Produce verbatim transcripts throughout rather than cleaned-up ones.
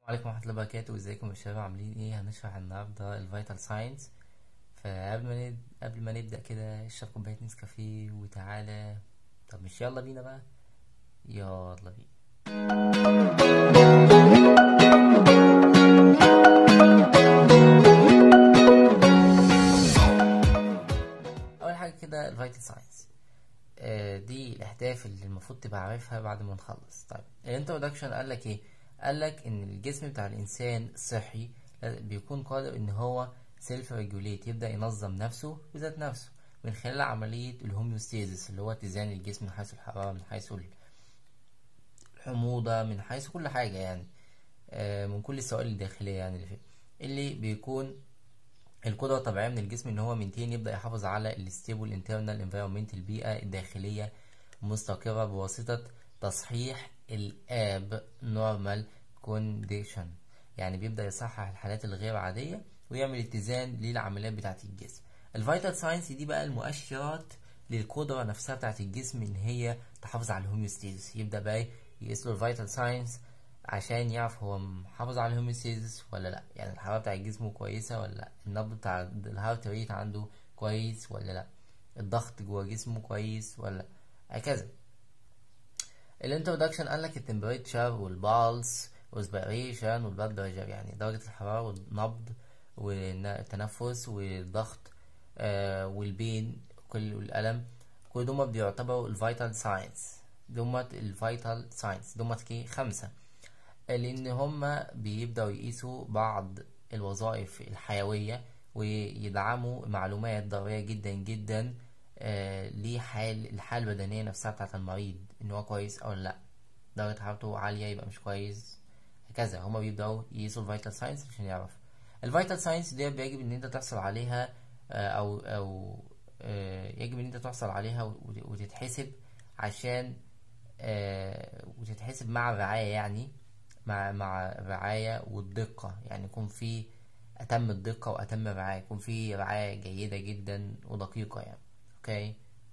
عليكم ورحمة الله وبركاته. ازيكم يا شباب؟ عاملين ايه؟ هنشرح النهاردة الفيتال ساينس. فقبل ما نب... قبل ما نبدأ كده اشرب كوباية نسكافيه وتعالى. طب مش يلا بينا بقى؟ يلا بينا. اول حاجة كده الفيتال ساينس، آه دي الاهداف اللي المفروض تبقى عارفها بعد ما نخلص. طيب الانترودكشن قال لك ايه؟ قال لك ان الجسم بتاع الانسان الصحي بيكون قادر ان هو سيلف ريجوليت، يبدا ينظم نفسه بذات نفسه من خلال عمليه الهوميوستاسيس، اللي هو اتزان الجسم من حيث الحراره، من حيث الحموضه، من حيث كل حاجه يعني، آه من كل السوائل الداخليه يعني اللي فيه، اللي بيكون القدرة الطبيعية من الجسم ان هو منتين يبدأ يحافظ على الستيبل انترنال انفيرومنت، البيئة الداخلية مستقرة بواسطة تصحيح الاب نورمال كونديشن، يعني بيبدأ يصحح الحالات الغير عادية ويعمل اتزان للعمليات بتاعة الجسم. الفيتال ساينس دي بقى المؤشرات للقدرة نفسها بتاعة الجسم ان هي تحافظ على الهوميوستاسيس. يبدأ بقى يقيس له الفيتال ساينس عشان يعرف هو محافظ على الهوميوستاسيس ولا لا، يعني الحرارة بتاع جسمه كويسة ولا لا، النبض بتاع الهارت ريت عنده كويس ولا لا، الضغط جوه جسمه كويس ولا لا، هكذا. الانترودكشن قال لك التمبريتشر والبالس والريسبيريشن والبلاد بريشر، يعني درجة الحرارة والنبض والتنفس والضغط آه والبين كل الألم، كل دول بيعتبروا الفيتال ساينس. دمت الفيتال ساينس دمت كي خمسة، لان هما بيبدأوا يقيسوا بعض الوظائف الحيوية ويدعموا معلومات ضرورية جدا جدا آه لحال الحالة البدنية نفسها بتاعة المريض، ان هو كويس او لا، درجة حرارته عالية يبقى مش كويس، هكذا. هما بيبدأوا يقيسوا الفيتال ساينس عشان يعرفوا. الفيتال ساينس دي بيجب ان انت تحصل عليها آه او او آه يجب ان انت تحصل عليها وتتحسب عشان آه وتتحسب مع الرعاية، يعني مع مع الرعاية والدقة، يعني يكون في أتم الدقة وأتم الرعاية، يكون في رعاية جيدة جدا ودقيقة يعني. اوكي،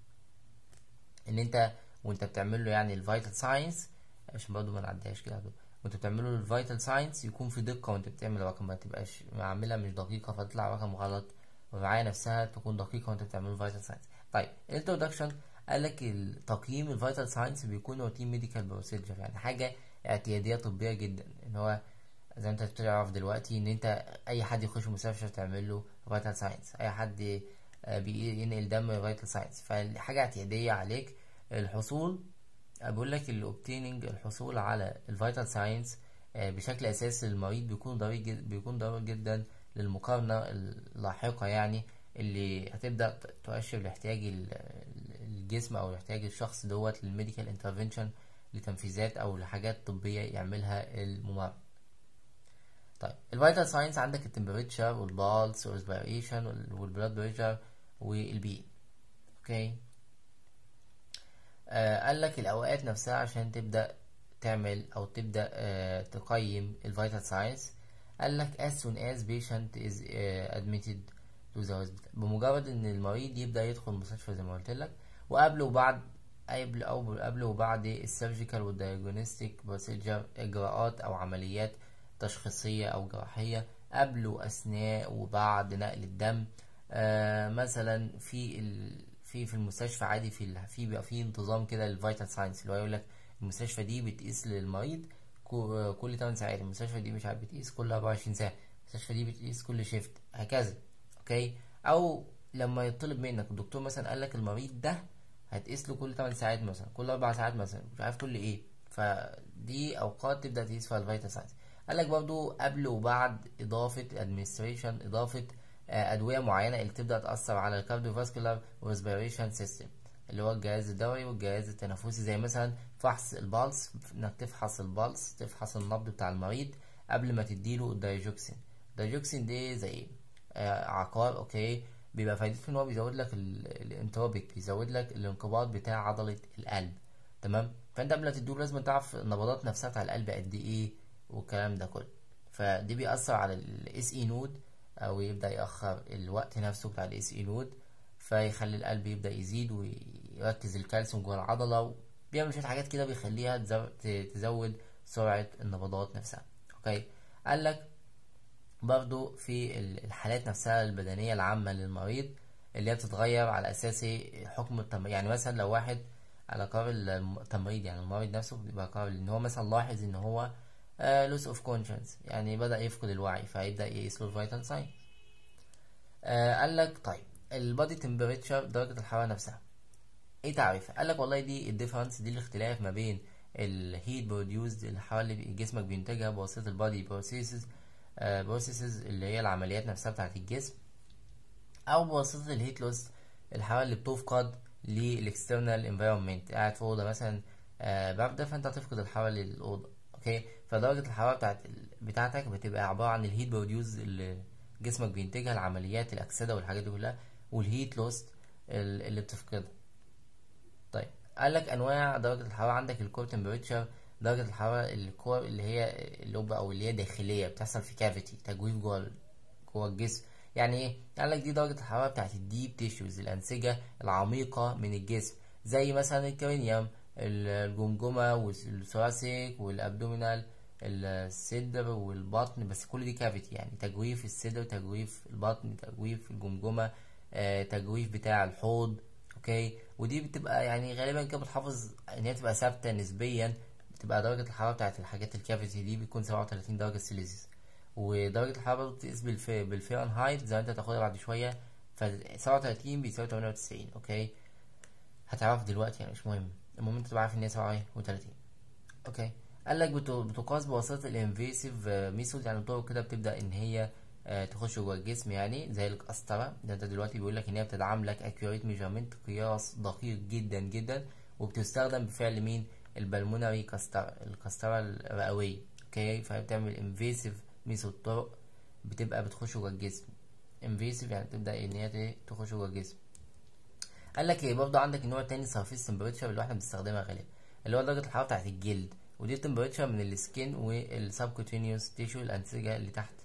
ان انت وانت بتعمل له يعني الفيتال ساينس، عشان برضه ما نعديهاش كده، وانت بتعمل له الفيتال ساينس يكون في دقة وانت بتعمل الرقم، ما تبقاش معملها مش دقيقة فتطلع رقم غلط، والرعاية نفسها تكون دقيقة وانت بتعمل له الفيتال ساينس. طيب الانترودكشن قال لك التقييم الفيتال ساينس بيكون روتين ميديكال بروسيجر، يعني حاجة اعتيادية طبية جدا، ان هو زي انت بتعرف دلوقتي ان انت اي حد يخش مستشفى تعمل له فيتال ساينس، اي حد بينقل دم فيتال ساينس، فحاجة اعتيادية عليك الحصول. بقول لك الاوبتيننج الحصول على الفيتال ساينس بشكل اساسي للمريض بيكون ضروري جدا، بيكون ضروري جدا للمقارنة اللاحقة، يعني اللي هتبدأ تؤشر لاحتياج الجسم او لاحتياج الشخص دوت للميديكال انترفنشن، لتنفيذات او لحاجات طبية يعملها الممرض. طيب الفيتال ساينس عندك التمبريتشر والبالس والريسبيريشن والبلاد بريشر والبي. اوكي، آه قال لك الاوقات نفسها عشان تبدا تعمل او تبدا آه تقيم الفيتال ساينس. قال لك as soon as patient is uh, admitted to the hospital، بمجرد ان المريض يبدا يدخل المستشفى زي ما قلت لك، وقبل وبعد قبل او قبل وبعد السيرجيكال والدايجنوستيك بروسيجر، اجراءات او عمليات تشخيصيه او جراحيه، قبل واثناء وبعد نقل الدم. آه مثلا في ال في في المستشفى عادي، في في بيبقى في انتظام كده للفيتال ساينس، اللي هو يقول لك المستشفى دي بتقيس للمريض كل ثماني ساعات، المستشفى دي مش عارف بتقيس كل أربعة وعشرين ساعه، المستشفى دي بتقيس كل شيفت، هكذا. اوكي، او لما يطلب منك الدكتور مثلا قال لك المريض ده هتقيس له كل ثماني ساعات مثلا، كل أربع ساعات مثلا، مش عارف كل ايه، فدي اوقات تبدا تقيس فيها الفيتال ساينس. قال لك برضو قبل وبعد اضافه ادمنستريشن، اضافه ادويه معينه اللي تبدا تاثر على الكارديوفاسكولار وريسبيريشن سيستم، اللي هو الجهاز الدوري والجهاز التنفسي، زي مثلا فحص البلس، انك تفحص البلس، تفحص النبض بتاع المريض قبل ما تديله الدايجوكسين. الدايجوكسين دي زي ايه؟ آه عقار. اوكي، بيبقى فايدته ان هو بيزود لك الانتروبيك، بيزود لك الانقباض بتاع عضله القلب، تمام؟ فانت قبل ما تديله لازم تعرف النبضات نفسها بتاع القلب قد ايه والكلام ده كله، فدي بيأثر على الاس اي نود، او يبدأ يأخر الوقت نفسه بتاع الاس اي نود، فيخلي القلب يبدأ يزيد ويركز الكالسيوم جوه العضلة، بيعمل شوية حاجات كده بيخليها تزود سرعة النبضات نفسها. اوكي، قال لك برضو في الحالات نفسها البدنية العامة للمريض اللي هي بتتغير على أساس حكم التمريض. يعني مثلا لو واحد على قرار التمريض، يعني المريض نفسه بيبقى قرار ان هو مثلا لاحظ ان هو uh, loss of conscience، يعني بدأ يفقد الوعي، فيبدأ يقيس له الفيتال ساين. آه قال لك طيب البادي تمبريتشر، درجة الحرارة نفسها، ايه تعريفها؟ قال لك والله دي الديفرنس، دي الاختلاف ما بين الهيت بروديوسد، الحرارة اللي جسمك بينتجها بواسطة البادي بروسيسز، بروسيسز اللي هي العمليات نفسها بتاعة الجسم، او بواسطة الهيت لوس، الحرارة اللي بتفقد للاكسترنال انفيرومنت. قاعد في اوضة مثلا آه باردة، فانت هتفقد الحرارة للأوضة. اوكي، فدرجة الحرارة بتاعت بتاعتك بتبقى عبارة عن الهيت بروديوس اللي جسمك بينتجها، العمليات الأكسدة والحاجات دي كلها، والهيت لوست اللي بتفقدها. طيب قال لك انواع درجة الحرارة، عندك الكور تمبريتشر، درجة الحرارة الكور اللي هي اللوبة او اللي هي داخلية، بتحصل في كافيتي، تجويف جوه جوه الجسم. يعني ايه؟ قال لك دي درجة الحرارة بتاعت الديب تيشوز، الأنسجة العميقة من الجسم، زي مثلا الكرينيوم، الجمجمة والثوراسيك والابدومينال، الصدر والبطن، بس كل دي كافيتي، يعني تجويف الصدر، تجويف البطن، تجويف الجمجمة، آه، تجويف بتاع الحوض. اوكي، ودي بتبقى يعني غالبا كده بتحافظ ان هي تبقى ثابته نسبيا. بتبقى درجه الحراره بتاعت الحاجات الكافيتي دي بتكون سبعة وتلاتين درجه سيليزيوس. ودرجه الحراره برضه بتقيس بالفي بالفahrenheit زي ما انت هتاخدها بعد شويه. ف سبعة وتلاتين بيساوي تمانية وتسعين. اوكي، هتعرف دلوقتي يعني مش مهم، المهم انت تبقى عارف ان هي سبعة وتلاتين. اوكي، قال لك بتقاس بواسطه الانفيسيف ميثود، يعني طرق كده بتبدا ان هي آه تخش جوه الجسم، يعني زي القسطره. ده انت دلوقتي بيقول لك ان هي بتدعم لك اكيوريت ميجرمنت، قياس دقيق جدا جدا، وبتستخدم بفعل مين؟ البلمونري قسطره، القسطره الرئويه. اوكي، فهي بتعمل انفيسيف ميثود، طرق بتبقى بتخش جوه الجسم. انفيسيف يعني تبدا ان هي تخش جوه الجسم. قال لك ايه برضه؟ عندك النوع التاني سرفيس تمبريتشر اللي احنا بنستخدمها غالبا، اللي هو درجه الحراره بتاعت الجلد، ودي التمبريتشر من السكين والسبكوتينيوس تيشو، الانسجه اللي تحت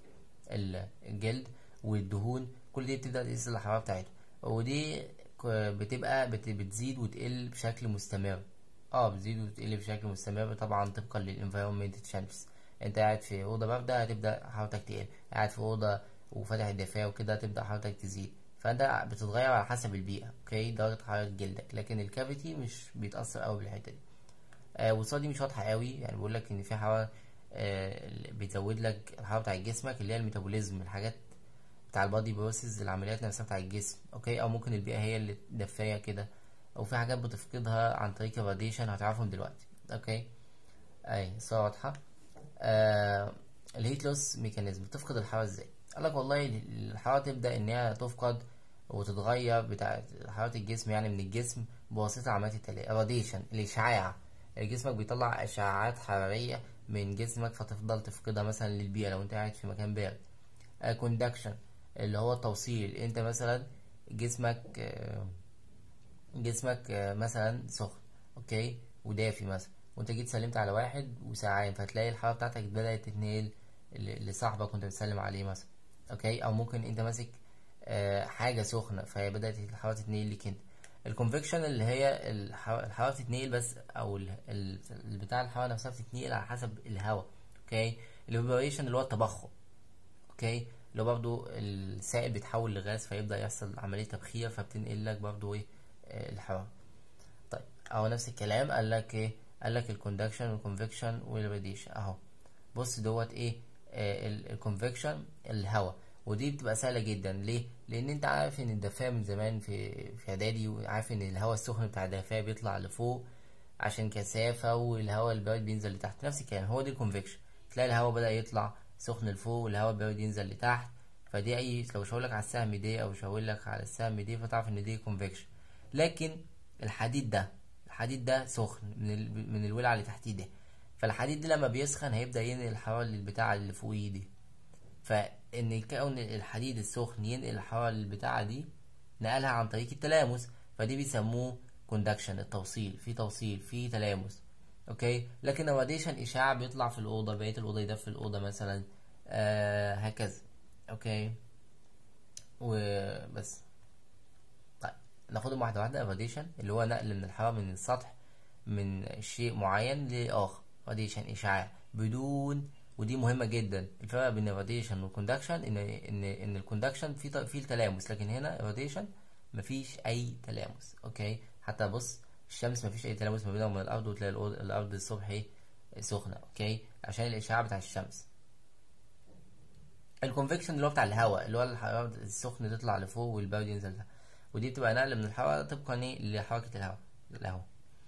الجلد والدهون، كل دي بتبدا تقيس الحراره بتاعتها. ودي بتبقى بت- بتزيد وتقل بشكل مستمر. اه بتزيد وتقل بشكل مستمر طبعا طبقا للانفيرومنت تشانجز. انت قاعد في اوضه بارده هتبدا حرارتك تقل، قاعد في اوضه وفاتح الدفايه وكده هتبدا حرارتك تزيد. فانت بتتغير على حسب البيئه. اوكي، درجه حراره جلدك، لكن الكافيتي مش بيتاثر قوي بالحته دي. آه والصوره دي مش واضحه قوي، يعني بيقول لك ان في حراره آه بيزود لك الحراره بتاع جسمك، اللي هي الميتابوليزم، الحاجات بتاع البادي بروسيس، العمليات نفسها بتاع الجسم. اوكي، او ممكن البيئه هي اللي دفايه كده، او في حاجات بتفقدها عن طريق الراديشن، هتعرفهم دلوقتي. اوكي، اي الصوره واضحه. آه الهيت لوس ميكانيزم، بتفقد الحراره ازاي؟ قال لك والله الحراره تبدا ان هي تفقد وتتغير بتاع حراره الجسم، يعني من الجسم بواسطه عمليات التاليه: الراديشن، الاشعاع، جسمك بيطلع اشعاعات حراريه من جسمك فتفضل تفقدها مثلا للبيئه لو انت قاعد في مكان بارد. كوندكشن اللي هو التوصيل، انت مثلا جسمك آه، جسمك آه، مثلا سخن، اوكي، ودافي مثلا، وانت جيت سلمت على واحد وساعين، فتلاقي الحراره بتاعتك بدات تتنقل ل- لصاحبك وانت بتسلم عليه مثلا. اوكي، او ممكن انت ماسك آه، حاجه سخنه فهي بدات الحراره تتنقل ليك انت. الكونفكشن اللي هي الح- الحراره تتنقل بس، او ال- ال- بتاع الحراره نفسها بتتنقل على حسب الهواء. اوكي، الايفابوريشن اللي هو التبخر. اوكي، اللي هو برضو السائل بيتحول لغاز فيبدأ يحصل عملية تبخير فبتنقل لك برضو ايه آه، الحرارة. طيب اهو نفس الكلام، قال لك ايه؟ قال لك الكوندكشن والكونفكشن والراديشن. اهو بص دوت ايه، الكونفكشن الهواء، ودي بتبقى سهلة جدا. ليه؟ لان انت عارف ان الدفاية من زمان في في اعدادي، وعارف ان الهواء السخن بتاع الدفاية بيطلع لفوق عشان كثافة، والهواء البارد بينزل لتحت. نفس الكلام، هو دي الكونفكشن. تلاقي الهواء بدأ يطلع سخن لفوق والهواء البارد ينزل لتحت. فدي اي لو شاورلك على السهم دي او شاورلك على السهم دي فتعرف ان دي كونفكشن. لكن الحديد ده الحديد ده سخن من ال... من الولعة اللي تحتيه ده، فالحديد ده لما بيسخن هيبدأ ينقل الحرارة للبتاعة اللي فوقيه دي. فان كون الحديد السخن ينقل الحرارة للبتاعة دي، نقلها عن طريق التلامس، فدي بيسموه كوندكشن، التوصيل، في توصيل في تلامس. اوكي، لكن الراديشن اشعاع بيطلع في الاوضه، بقيه الاوضه يدفي الاوضه مثلا، آه هكذا. اوكي، وبس. طيب ناخدهم واحده واحده. الراديشن اللي هو نقل من الحراره من السطح من شيء معين لاخر، راديشن اشعاع بدون ودي مهمة جدا. الفرق بين الراديشن والكوندكشن ان ان ان الكوندكشن في في تلامس، لكن هنا الراديشن مفيش اي تلامس. اوكي، حتى بص الشمس مفيش اي تلامس ما بينها وبين الارض، وتلاقي الارض الصبح ايه سخنة. اوكي، عشان الاشعاع بتاع الشمس. الكونفكشن اللي هو بتاع الهواء، اللي هو الحرارة السخن تطلع لفوق والبرد ينزل تحت، ودي بتبقى نقل من الحرارة طبقا ايه لحركة الهواء الهواء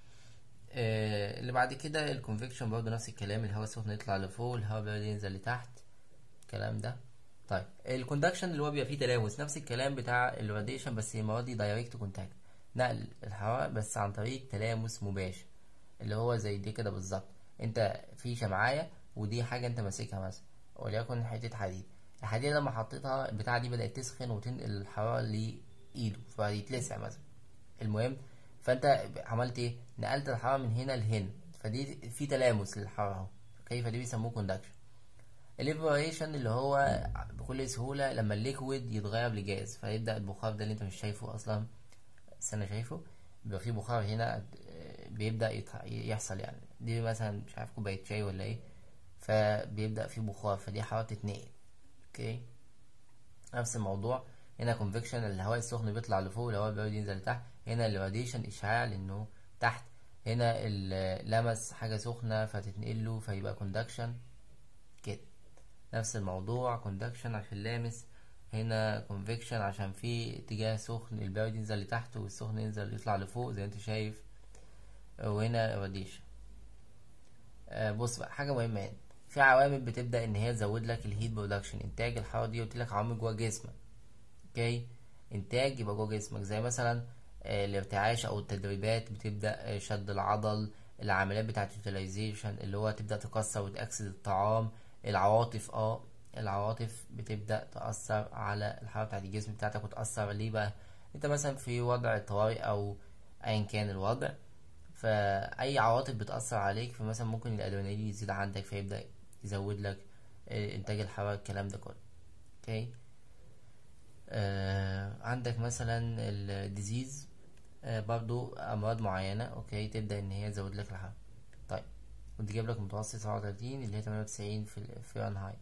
آه اللي بعد كده الكونفكشن برضه نفس الكلام، الهواء السخن يطلع لفوق والهواء البارد ينزل لتحت، الكلام ده. طيب الكوندكشن اللي هو بيبقى فيه تلامس، نفس الكلام بتاع الراديشن، بس المرة دي دايركت كونتاكت، نقل الحرارة بس عن طريق تلامس مباشر، اللي هو زي دي كده بالظبط. انت في شمعاية ودي حاجة انت ماسكها مثلا، وليكن حتة حديد، الحديد لما حطيتها البتاعة دي بدأت تسخن وتنقل الحرارة لإيده فيتلسع مثلا. المهم، فانت عملت ايه؟ نقلت الحرارة من هنا لهنا، فدي في تلامس للحرارة اهو. اوكي، فدي بيسموه كوندكشن. الايفابوريشن اللي هو بكل سهولة لما الليكويد يتغير لجاز، فيبدأ البخار ده اللي انت مش شايفه اصلا، بس انا شايفه، بيبقى فيه بخار هنا بيبدأ يحصل، يعني دي مثلا مش عارف كوباية شاي ولا ايه، فبيبدأ فيه بخار، فدي حرارة تتنقل. اوكي، نفس الموضوع هنا كونفكشن، الهواء السخن بيطلع لفوق والهواء البارد ينزل لتحت. هنا الراديشن اشعاع لانه تحت، هنا لمس حاجة سخنة فتتنقله فيبقى كوندكشن كده. نفس الموضوع كوندكشن عشان لامس، هنا كونفكشن عشان في اتجاه سخن البارد ينزل لتحت والسخن ينزل يطلع لفوق زي انت شايف. وهنا راديشن. آه بص بقى حاجة مهمة هنا، في عوامل بتبدأ ان هي تزود لك الهيت برودكشن، انتاج الحرارة دي قلت لك عوامل جوه جسمك. اوكي، انتاج يبقى جوه جسمك، زي مثلا آه الارتعاش او التدريبات بتبدأ آه شد العضل، العمليات بتاعة اليوتيلايزيشن اللي هو تبدأ تكسر وتأكسد الطعام، العواطف اه العواطف بتبدأ تأثر على الحرارة بتاعة الجسم بتاعتك، وتأثر ليه بقى؟ انت مثلا في وضع طوارئ او ايا كان الوضع، فأي عواطف بتأثر عليك، فمثلا ممكن الأدرينالين يزيد عندك فيبدأ يزود لك إنتاج الحرارة، الكلام ده كله. اوكي، آه عندك مثلا الديزيز، آه برضو أمراض معينة، اوكي تبدأ إن هي تزود لك الحرارة. طيب، كنت جايب لك متوسط سبعة وتلاتين اللي هي تمانية وتسعين في فرنهايت.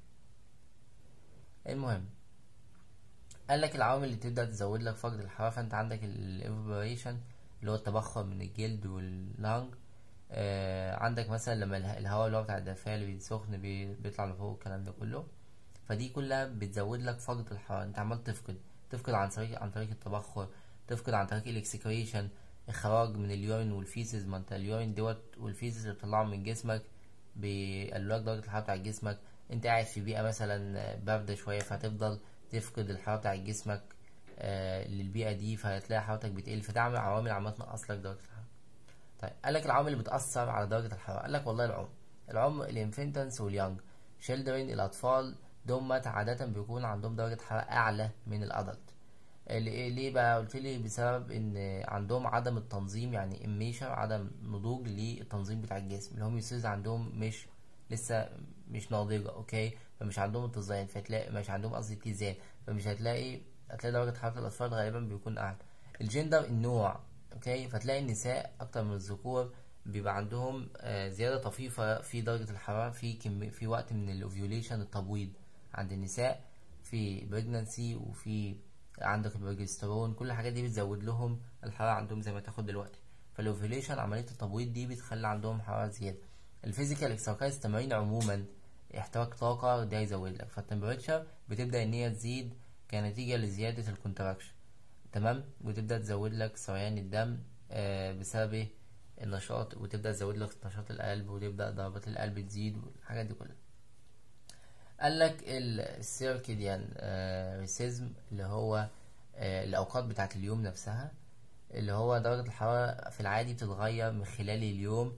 المهم، قال لك العوامل اللي تبدأ تزود لك فقد الحرارة، فأنت عندك الإيفابوريشن اللي هو التبخر من الجلد واللانج، آه عندك مثلا لما الهواء اللي هو بتاع الدفاية اللي بيسخن بي بيطلع لفوق، الكلام ده كله، فدي كلها بتزود لك فقد الحرارة. انت عمال تفقد تفقد عن طريق عن طريق التبخر، تفقد عن طريق الاكسكريشن، اخراج من اليورين والفيسز، ما انت اليورين دوت والفيسز اللي بتطلعهم من جسمك بيقللوا لك درجة الحرارة بتاع جسمك. انت قاعد في بيئة مثلا باردة شوية، فهتفضل تفقد الحرارة بتاع جسمك آه للبيئة دي، فهتلاقي حرارتك بتقل، فتعمل عوامل عمال تنقص لك درجة الحرارة. طيب، قالك العوامل اللي بتأثر على درجة الحرارة، قالك والله العمر العمر الانفنتنس واليونج شيلدرين، الأطفال دومت عادة بيكون عندهم درجة حرارة أعلى من الأدلت. ليه بقى؟ قلت لي بسبب ان عندهم عدم التنظيم، يعني اميشر، عدم نضوج للتنظيم بتاع الجسم، الهوميوستاسيس عندهم مش لسه مش ناضجة. اوكي، فمش عندهم اتزان، فتلاقي مش عندهم قصدي اتزان، فمش هتلاقي هتلاقي درجة حرارة الأطفال غالبا بيكون أعلى. الجندر النوع، اوكي، فتلاقي النساء أكتر من الذكور بيبقى عندهم آه زيادة طفيفة في درجة الحرارة في كم في وقت من الاوفيوليشن، التبويض عند النساء في بريجنانسي، وفي عندك البروجسترون، كل الحاجات دي بتزود لهم الحرارة عندهم زي ما تاخد دلوقتي. فالاوفيوليشن عملية التبويض دي بتخلي عندهم حرارة زيادة. الفيزيكال اكسرسايز التمارين عموما احتراق طاقة ده يزود لك، فالتمبريتشر بتبدأ ان هي تزيد كنتيجة لزيادة الكونتراكشن، تمام، وتبدأ تزود لك سريان الدم آه بسبب ايه؟ النشاط، وتبدأ تزود لك نشاط القلب، وتبدأ ضربات القلب تزيد والحاجات دي كلها. قال لك السيركيديان ريسيزم اللي هو آه الأوقات بتاعة اليوم نفسها، اللي هو درجة الحرارة في العادي بتتغير من خلال اليوم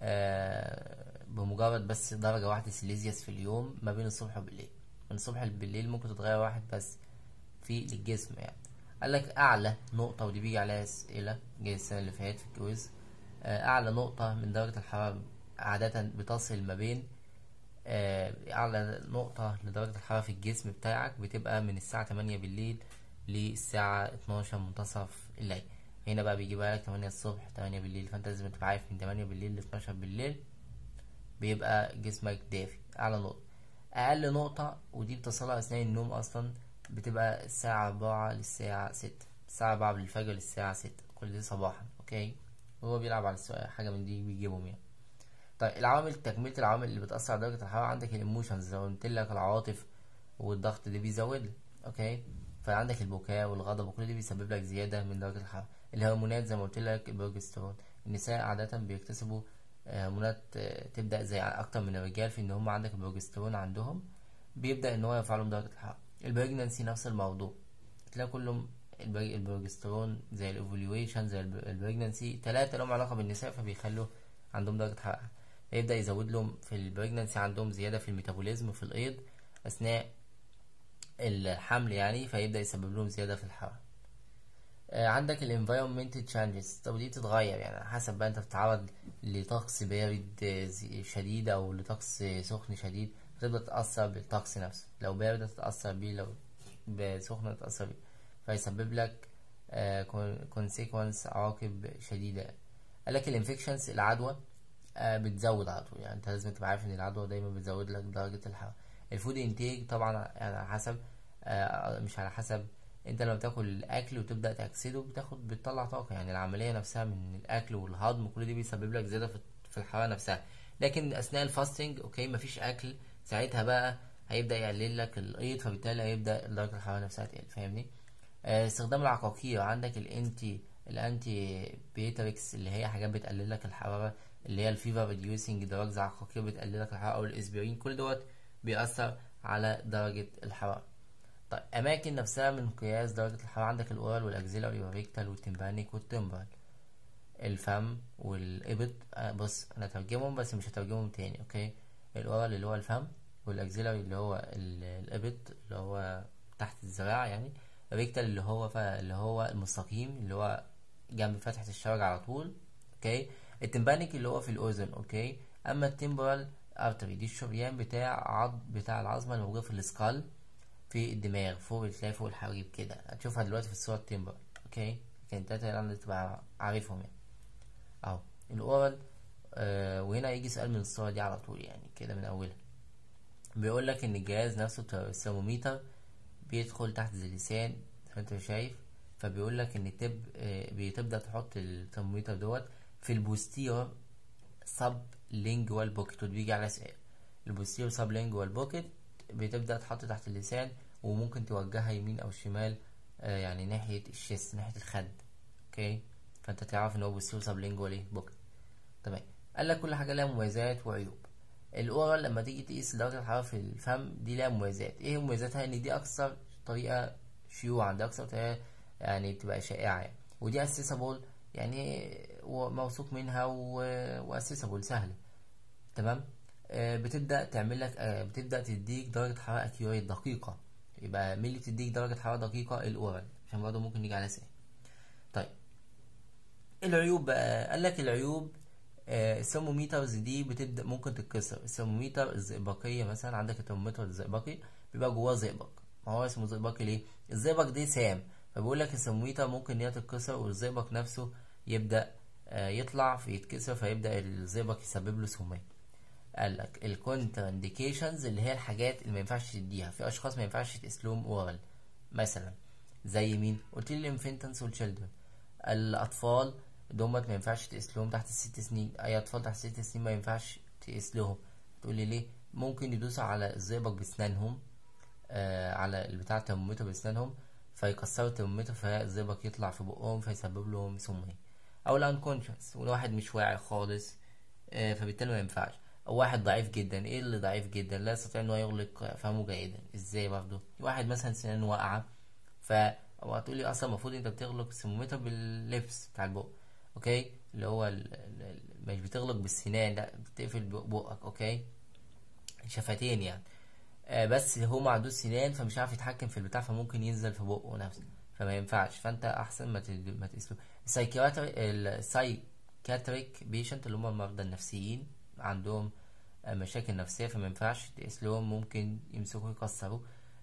آه بمجرد بس درجة واحدة سيليزيوس في اليوم ما بين الصبح وبالليل. من الصبح بالليل ممكن تتغير واحد بس في الجسم يعني. قال لك أعلى نقطة، ودي بيجي عليها أسئلة جاي السنة اللي فاتت في الكويز، آه أعلى نقطة من درجة الحرارة عادة بتصل ما بين أعلى نقطة لدرجة الحرارة في الجسم بتاعك بتبقى من الساعة تمانية بالليل للساعة اتناشر منتصف الليل. هنا بقى بيجيبها لك تمانية الصبح تمانية بالليل، فانت لازم تبقى عارف من تمانية بالليل ل اتناشر بالليل بيبقى جسمك دافي. أعلى نقطة اقل نقطة ودي بتصلها اثناء النوم اصلا بتبقى الساعة أربعة للساعة ستة، الساعة أربعة للفجر للساعة ستة، كل دي صباحا. اوكي، وهو بيلعب على السؤال حاجة من دي بيجيبهم يعني. طيب العوامل، تكملة العوامل اللي بتأثر على درجة الحرارة، عندك الايموشنز زي ما قلت لك، العواطف والضغط دي بيزود. اوكي، فعندك البكاء والغضب وكل دي بيسبب لك زيادة من درجة الحرارة. الهرمونات زي ما قلت لك البروجسترون، النساء عادة بيكتسبوا هرمونات آه، تبدأ زي اكتر من الرجال في ان هم عندك البروجسترون عندهم بيبدأ ان هو يرفع لهم درجة الحرارة. البريجنانسي نفس الموضوع، تلاقي كلهم البر- البروجسترون زي الاوفوليويشن زي الب- البريجنانسي تلاتة لهم علاقة بالنساء فبيخلوا عندهم درجة حرارة، فيبدأ يزود لهم في البريجنانسي، عندهم زيادة في الميتابوليزم في الأيض أثناء الحمل يعني، فيبدأ يسبب لهم زيادة في الحرارة. آه، عندك ال environment changes، طب دي تتغير يعني على حسب بقى انت بتتعرض لطقس بارد آه، زي- شديد او لطقس آه، سخن شديد، فتبدأ تتأثر بالطقس نفسه، لو بارد تتأثر بيه، لو ب- سخن تتأثر بيه، فيسبب لك آه، con- consequence عواقب شديدة. قالك الانفكشنز العدوى آه، بتزود على طول، يعني انت لازم تبقى عارف ان العدوى دايما بتزود لك درجة الحرارة. الفود انتيج طبعا يعني على حسب آه، مش على حسب، انت لما بتاكل الاكل وتبدا تاكسده بتاخد بتطلع طاقه، يعني العمليه نفسها من الاكل والهضم كل دي بيسبب لك زياده في في الحراره نفسها. لكن اثناء الفاستنج اوكي مفيش اكل، ساعتها بقى هيبدا يقلل لك الايض، فبالتالي هيبدا درجه الحراره نفسها تقل، فاهمني؟ آه، استخدام العقاقير، عندك الانتي الانتي بيتريكس اللي هي حاجات بتقلل لك الحراره، اللي هي الفيفر ريديوسنج دراجز، عقاقير بتقلل لك الحراره، او الاسبرين، كل دوت بيأثر على درجه الحراره. طيب اماكن نفسها من قياس درجه الحراره، عندك الاورال والاكزيلاري والريكتال والتمبانيك والتمبرال، الفم والابط. آه بص انا هترجمهم بس مش هترجمهم تاني. اوكي، الاورال اللي هو الفم، والاكزيلاري اللي هو ال- الابط اللي هو تحت الذراع يعني، الريكتال اللي هو ف... اللي هو المستقيم اللي هو جنب فتحة الشرج على طول. اوكي، التمبانيك اللي هو في الاذن. اوكي، اما التمبرال ارتري دي الشريان بتاع عض بتاع العظمه اللي موجود في السكال في الدماغ فوق، بتلاقي فوق الحواجب كده، هتشوفها دلوقتي في الصورة التمبر. اوكي، كان التلاتة اللي تبقى عارفهم يعني. اهو الاورال، آه وهنا يجي سؤال من الصورة دي على طول يعني كده من اولها، بيقول لك ان الجهاز نفسه بتاع الثرموميتر بيدخل تحت اللسان زي ما انت شايف، فبيقول لك ان التب آه بتبدأ تحط الثرموميتر دوت في البوستير سب لينجوال بوكيت، وبيجي على سؤال البوستير سب لينجوال بوكيت بتبدأ تحط تحت اللسان، وممكن توجهها يمين او شمال آه يعني ناحية الشيست ناحية الخد. اوكي، فانت تعرف ان هو بوستير سب لينجوال ايه بوكيت. تمام، قال لك كل حاجة لها مميزات وعيوب. الاورال لما تيجي تقيس درجة الحرارة في الفم دي لها مميزات، ايه مميزاتها؟ ان دي اكثر طريقة شيوعا، دي اكثر طريقة يعني بتبقى شائعة يعني. ودي اسيسابل يعني وموثوق منها واسيسابل سهلة. تمام، آه بتبدأ تعمل لك آه بتبدأ تديك درجة حرارة اكيوريت دقيقة، يبقى مين اللي بتديك درجة حرارة دقيقة؟ الاورال، عشان برضه ممكن نيجي على سؤال. طيب العيوب بقى، قال لك العيوب آه، الثرموميترز دي بتبدأ ممكن تتكسر. الثرموميتر الزئبقية مثلا، عندك الترمومتر الزئبقي بيبقى جواه زئبق، ما هو اسمه زئبقي ليه؟ الزئبق دي سام، فبيقول لك الثرموميتر ممكن ان هي تتكسر والزئبق نفسه يبدأ آه، يطلع فيتكسر، فيبدأ الزئبق يسبب له سمية. قال لك الكونتر انديكيشنز اللي هي الحاجات اللي ما ينفعش تديها في اشخاص ما ينفعش تسلم اورال، مثلا زي مين؟ قلت لي الانفنتنس والشيلدرن، الاطفال دومت ما ينفعش تقيس لهم تحت الست سنين، اي اطفال تحت الست سنين ما ينفعش تقيس لهم. تقول لي ليه؟ ممكن يدوسوا على الزئبق باسنانهم، آه على البتاع الترمومتر باسنانهم، فيكسروا الترمومتر فالزئبق يطلع في بقهم فيسبب لهم سمية. او الانكونشنس، والواحد مش واعي خالص آه فبالتالي ما ينفعش. او واحد ضعيف جدا، ايه اللي ضعيف جدا؟ لا يستطيع ان هو يغلق فمه جيدا، ازاي برضه؟ واحد مثلا سنانه واقعه، ف او هتقولي اصلا المفروض انت بتغلق السمومتر باللبس بتاع البق. اوكي، اللي هو ال... ال... ال- مش بتغلق بالسنان، لا بتقفل بق- بقك. اوكي، شفتين يعني، آه بس هو ما عندوش سنان فمش عارف يتحكم في البتاع، فممكن ينزل في بقه نفسه، فما ينفعش، فانت احسن ما تد... ما تقيسله. السايكياتري السايكاتريك بيشنت اللي هم المرضى النفسيين عندهم آه، مشاكل نفسية، فما ينفعش تقيس لهم، ممكن يمسكوا يكسروا.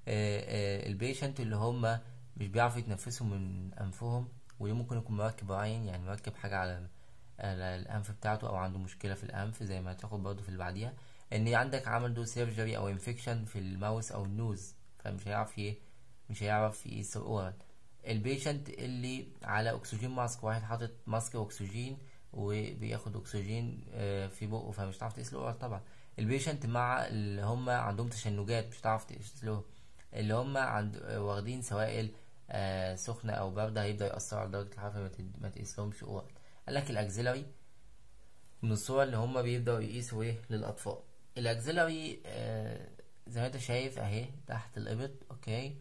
البيشنت اللي هم مش بيعرفوا يتنفسوا من انفهم، ودي ممكن يكون مركب عين يعني مركب حاجة على على الانف بتاعته، او عنده مشكلة في الانف زي ما هتاخد برضه في اللي بعديها. ان عندك عمل سيرجري او انفكشن في الماوس او النوز، فمش هيعرف ايه مش هيعرف يقيس الاورال. البيشنت اللي على اكسجين ماسك، واحد حاطط ماسك اكسجين وبياخد اكسجين في بقه، فمش هتعرف تقيس الاورال طبعا. البيشنت مع اللي هم عندهم تشنجات مش هتعرف تقيس له، اللي هم عند واخدين سوائل آه سخنه او بارده هيبدا ياثر على درجه الحراره، ما تقيس لهمش اورال. قال لك الاكزيلاري من الصور اللي هم بيبداوا يقيسوا ايه للاطفال. الاكزيلاري آه زي ما انت شايف اهي تحت الابط، اوكي.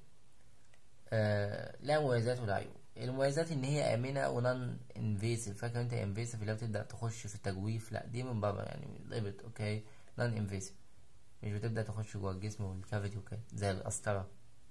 آه لا مميزات ولا عيوب. المميزات ان هي امنه ونون انفيسيف. فاكر انت انفيسيف اللي بتبدا تخش في التجويف؟ لا دي من بره يعني من الابط، اوكي. نون انفيسيف مش بتبدا تخش جوه الجسم والكافيتي وكده زي القسطره.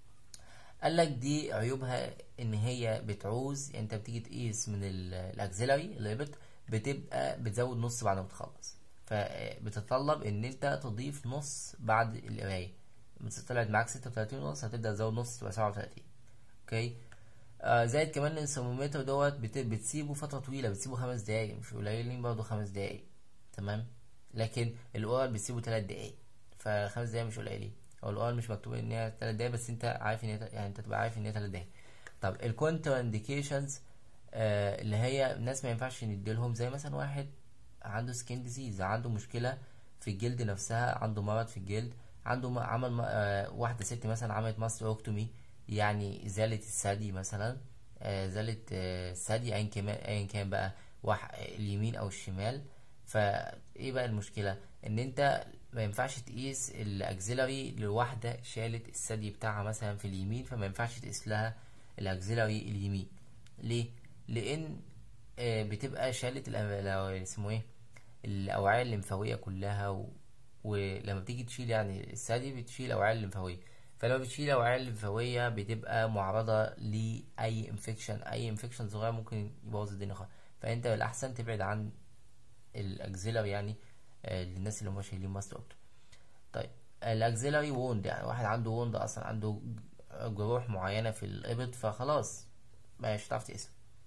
قال لك دي عيوبها ان هي بتعوز يعني انت بتيجي تقيس من الاكزيلاري الابط بتبقى بتزود نص بعد ما تخلص، فبتتطلب ان انت تضيف نص بعد القرايه. طلعت معاك ستة وتلاتين ونص هتبدا تزود نص تبقى سبعة وتلاتين، اوكي. آه زائد كمان ان الثرمومتر دوت بت... بتسيبه فتره طويله، بتسيبه خمس دقايق، مش قليلين برضه خمس دقايق، تمام. لكن الاورال بتسيبه تلات دقايق، فخمس دقايق مش قليلين. هو الاورال مش مكتوب ان هي تلات دقايق، بس انت عارف ان هي يعني انت تبقى عارف ان هي تلات دقايق. طب الكونتر انديكيشنز آه اللي هي الناس ما ينفعش نديلهم، زي مثلا واحد عنده سكين ديزيز، عنده مشكله في الجلد نفسها، عنده مرض في الجلد، عنده عمل آه واحده ست مثلا عملت ماستروكتومي يعني ازاله الثدي مثلا، ازاله آه الثدي ايا كان ايا كان بقى اليمين او الشمال. فايه بقى المشكله؟ ان انت ما ينفعش تقيس الاكزيلاري لواحده شالت الثدي بتاعها مثلا في اليمين، فما ينفعش تقيس لها الاكزيلاري اليمين. ليه؟ لان آه بتبقى شالت اسمه ايه الاوعيه الليمفاويه كلها، و... ولما بتيجي تشيل يعني الثدي بتشيل الاوعيه الليمفاويه، فلما بتشيل الاوعيه الليمفاويه بتبقى معرضه لاي انفكشن، اي انفكشن صغير ممكن يبوظ الدنيا خالص. فانت الاحسن تبعد عن الاكزيلاري يعني آه للناس اللي هم شايلين ماستروكتومي. طيب الاكزيلاري ووند يعني واحد عنده ووند اصلا، عنده جروح معينه في الابط، فخلاص مش هتعرف تقيسها.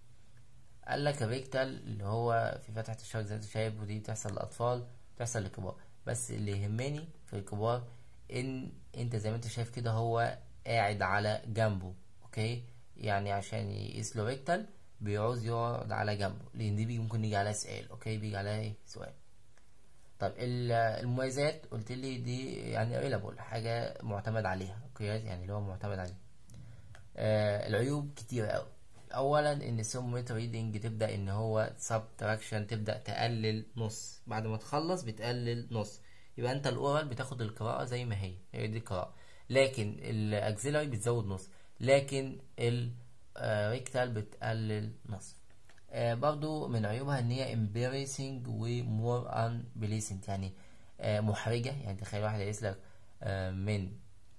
قال لك الريكتال اللي هو في فتحه الشرج زي ما انت شايف، ودي بتحصل للاطفال بتحصل للكبار، بس اللي يهمني في الكبار ان انت زي ما انت شايف كده هو قاعد على جنبه، اوكي. يعني عشان يقيس له ريكتال بيعوز يقعد على جنبه، لان دي ممكن يجي عليها سؤال، اوكي، بيجي عليها ايه سؤال. طب المميزات قلت لي دي يعني available حاجه معتمد عليها، اوكي، يعني اللي هو معتمد عليه. آه العيوب كتير قوي. اولا ان الثرمومتر ريدنج تبدا ان هو سبتراكشن، تبدا تقلل نص بعد ما تخلص بتقلل نص، يبقى انت الاورال بتاخد القراءه زي ما هي هي دي القراءه، لكن الاكزيلاري بتزود نص، لكن الريكتال بتقلل نص. آه برضو من عيوبها ان هي embarrassing و more unpleasant يعني آه محرجه. يعني تخيل واحد يقيس لك آه من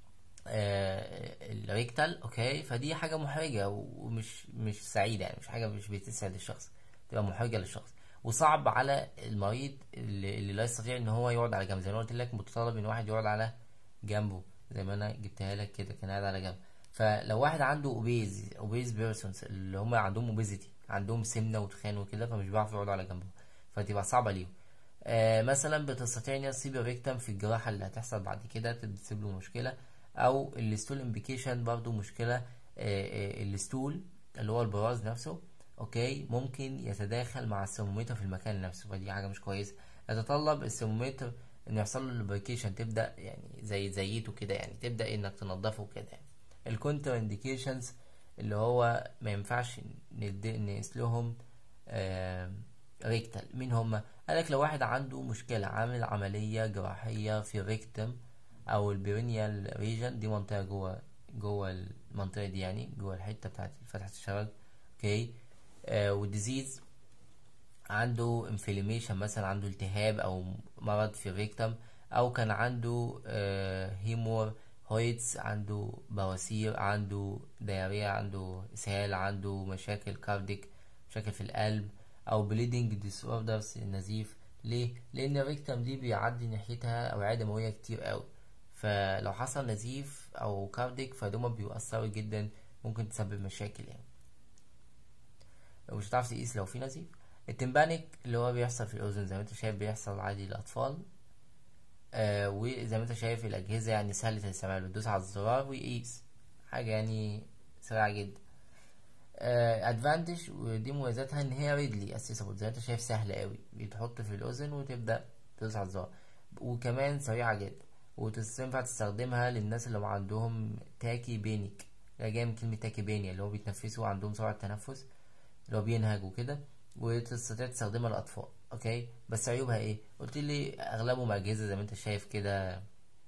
آه الريكتال، اوكي، فدي حاجه محرجه ومش مش سعيده، يعني مش حاجه مش بتسعد الشخص، تبقى محرجه للشخص، وصعب على المريض اللي, اللي لا يستطيع ان هو يقعد على جنب. زي ما قلت لك متطلب ان واحد يقعد على جنبه، زي ما انا جبتها لك كده كان قاعد على جنب. فلو واحد عنده اوبيز اوبيز بيرسونز اللي هم عندهم اوبيزيتي، عندهم سمنه وتخان وكده، فمش بيعرفوا يقعدوا على جنبه، فتبقى صعبه ليهم. آه مثلا بتستطيع ان هي تصيب الريكتم في الجراحه اللي هتحصل بعد كده، تسيب له مشكله. او الستول امبيكيشن برضو مشكله، آه آه الستول اللي هو البراز نفسه، اوكي، ممكن يتداخل مع الثرمومتر في المكان نفسه، فدي حاجه مش كويسه. يتطلب الثرمومتر ان يحصل له اللوبريكيشن، تبدا يعني زي زيته كده، يعني تبدا انك تنضفه كده. يعني الكونتر انديكيشنز اللي هو ما ينفعش نقيس لهم آه ريكتال. مين هم؟ قالك لو واحد عنده مشكله عامل عمليه جراحيه في الريكتم او البيرينيال ريجن، دي منطقه جوه جوه المنطقه دي، يعني جوه الحته بتاعت فتحه الشرج، اوكي. آه والديزيز عنده انفلاميشن مثلا، عنده التهاب او مرض في الريكتم، او كان عنده آه هيمور هويتس، عنده بواسير، عنده دياريا، عنده اسهال، عنده مشاكل كارديك، مشاكل في القلب، او بليدنج ديسوردرز النزيف. ليه؟ لان الريكتم دي بيعدي ناحيتها اوعيه دمويه كتير قوي، فلو حصل نزيف او كارديك فدول بيؤثروا جدا، ممكن تسبب مشاكل يعني، ومش هتعرف تقيس لو في نزيف. التمبانيك اللي هو بيحصل في الاذن زي ما انت شايف بيحصل عادي للاطفال، آه وزي ما انت شايف الاجهزه يعني سهله الاستعمال، بتدوس على الزرار ويقيس حاجه يعني سريعه جدا. ادفانتج ودي مميزاتها ان هي ريدلي اسيسبل، زي ما انت شايف سهله قوي، بتحط في الاذن وتبدا تدوس على الزرار، وكمان سريعه جدا، وتنفع تستخدمها للناس اللي عندهم تاكي بينيك، اللي جايه من كلمه تاكي بينيا اللي هو بيتنفسوا عندهم سرعه تنفس اللي هو بينهجوا كده، وتستطيع تستخدمها للاطفال. اوكي، بس عيوبها ايه؟ قلت لي اغلبهم اجهزه زي ما انت شايف كده،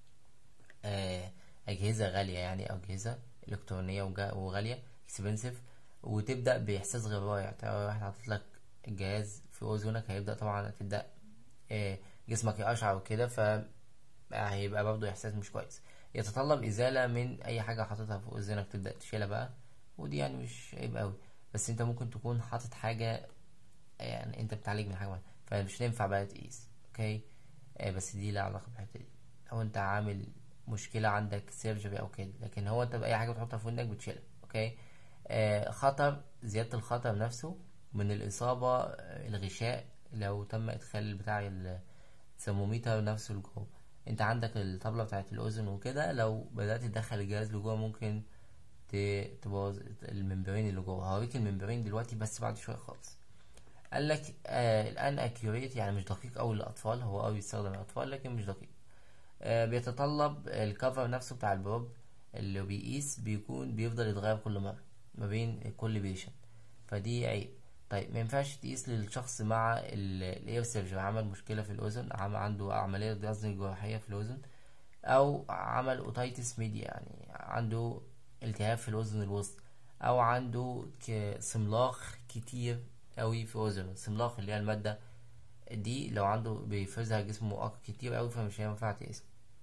آه، اجهزه غاليه يعني، او اجهزه الكترونيه وجا- وغاليه اكسبنسيف، وتبدا باحساس غير رائع. ترى واحد حاطط لك الجهاز في اذنك، هيبدا طبعا تبدا آه، جسمك يقشعر وكده، ف هيبقى برضه احساس مش كويس. يتطلب ازاله من اي حاجه حاططها في اذنك، تبدا تشيلها بقى، ودي يعني مش عيب قوي، بس انت ممكن تكون حاطط حاجه يعني انت بتعالج من حاجه معينة، فمش هينفع بقى تقيس. اوكي، آه بس دي لها علاقه بالحته دي، لو انت عامل مشكله عندك سيرجري او كده، لكن هو انت باي حاجه بتحطها في ودنك بتشيلها. اوكي، آه خطر، زياده الخطر نفسه من الاصابه، آه، الغشاء لو تم ادخال البتاع الثرموميتر نفسه لجوه. انت عندك الطبله بتاعت الاذن وكده، لو بدات تدخل الجهاز لجوه ممكن ت- تبوظ الممبرين اللي جوه. هوريك الممبرين دلوقتي بس بعد شويه خالص. قال لك آه الان اكيوريت يعني مش دقيق قوي للاطفال، هو اه بيستخدم للاطفال لكن مش دقيق. آه بيتطلب الكفر نفسه بتاع البروب اللي بيقيس بيكون بيفضل يتغير كل مره ما بين كل بيشن، فدي عيب. طيب ما ينفعش تقيس للشخص مع الاير سيرجري، عمل مشكله في الاذن، عمل عنده عمليه قصدي جراحيه في الاذن، او عمل اوتيتس ميديا يعني عنده التهاب في الاذن الوسطى، او عنده ك- صملاخ كتير قوي في اذنه، صملاخ اللي هي الماده دي لو عنده بيفرزها جسمه أك- كتير قوي، فمش هينفع تقيس.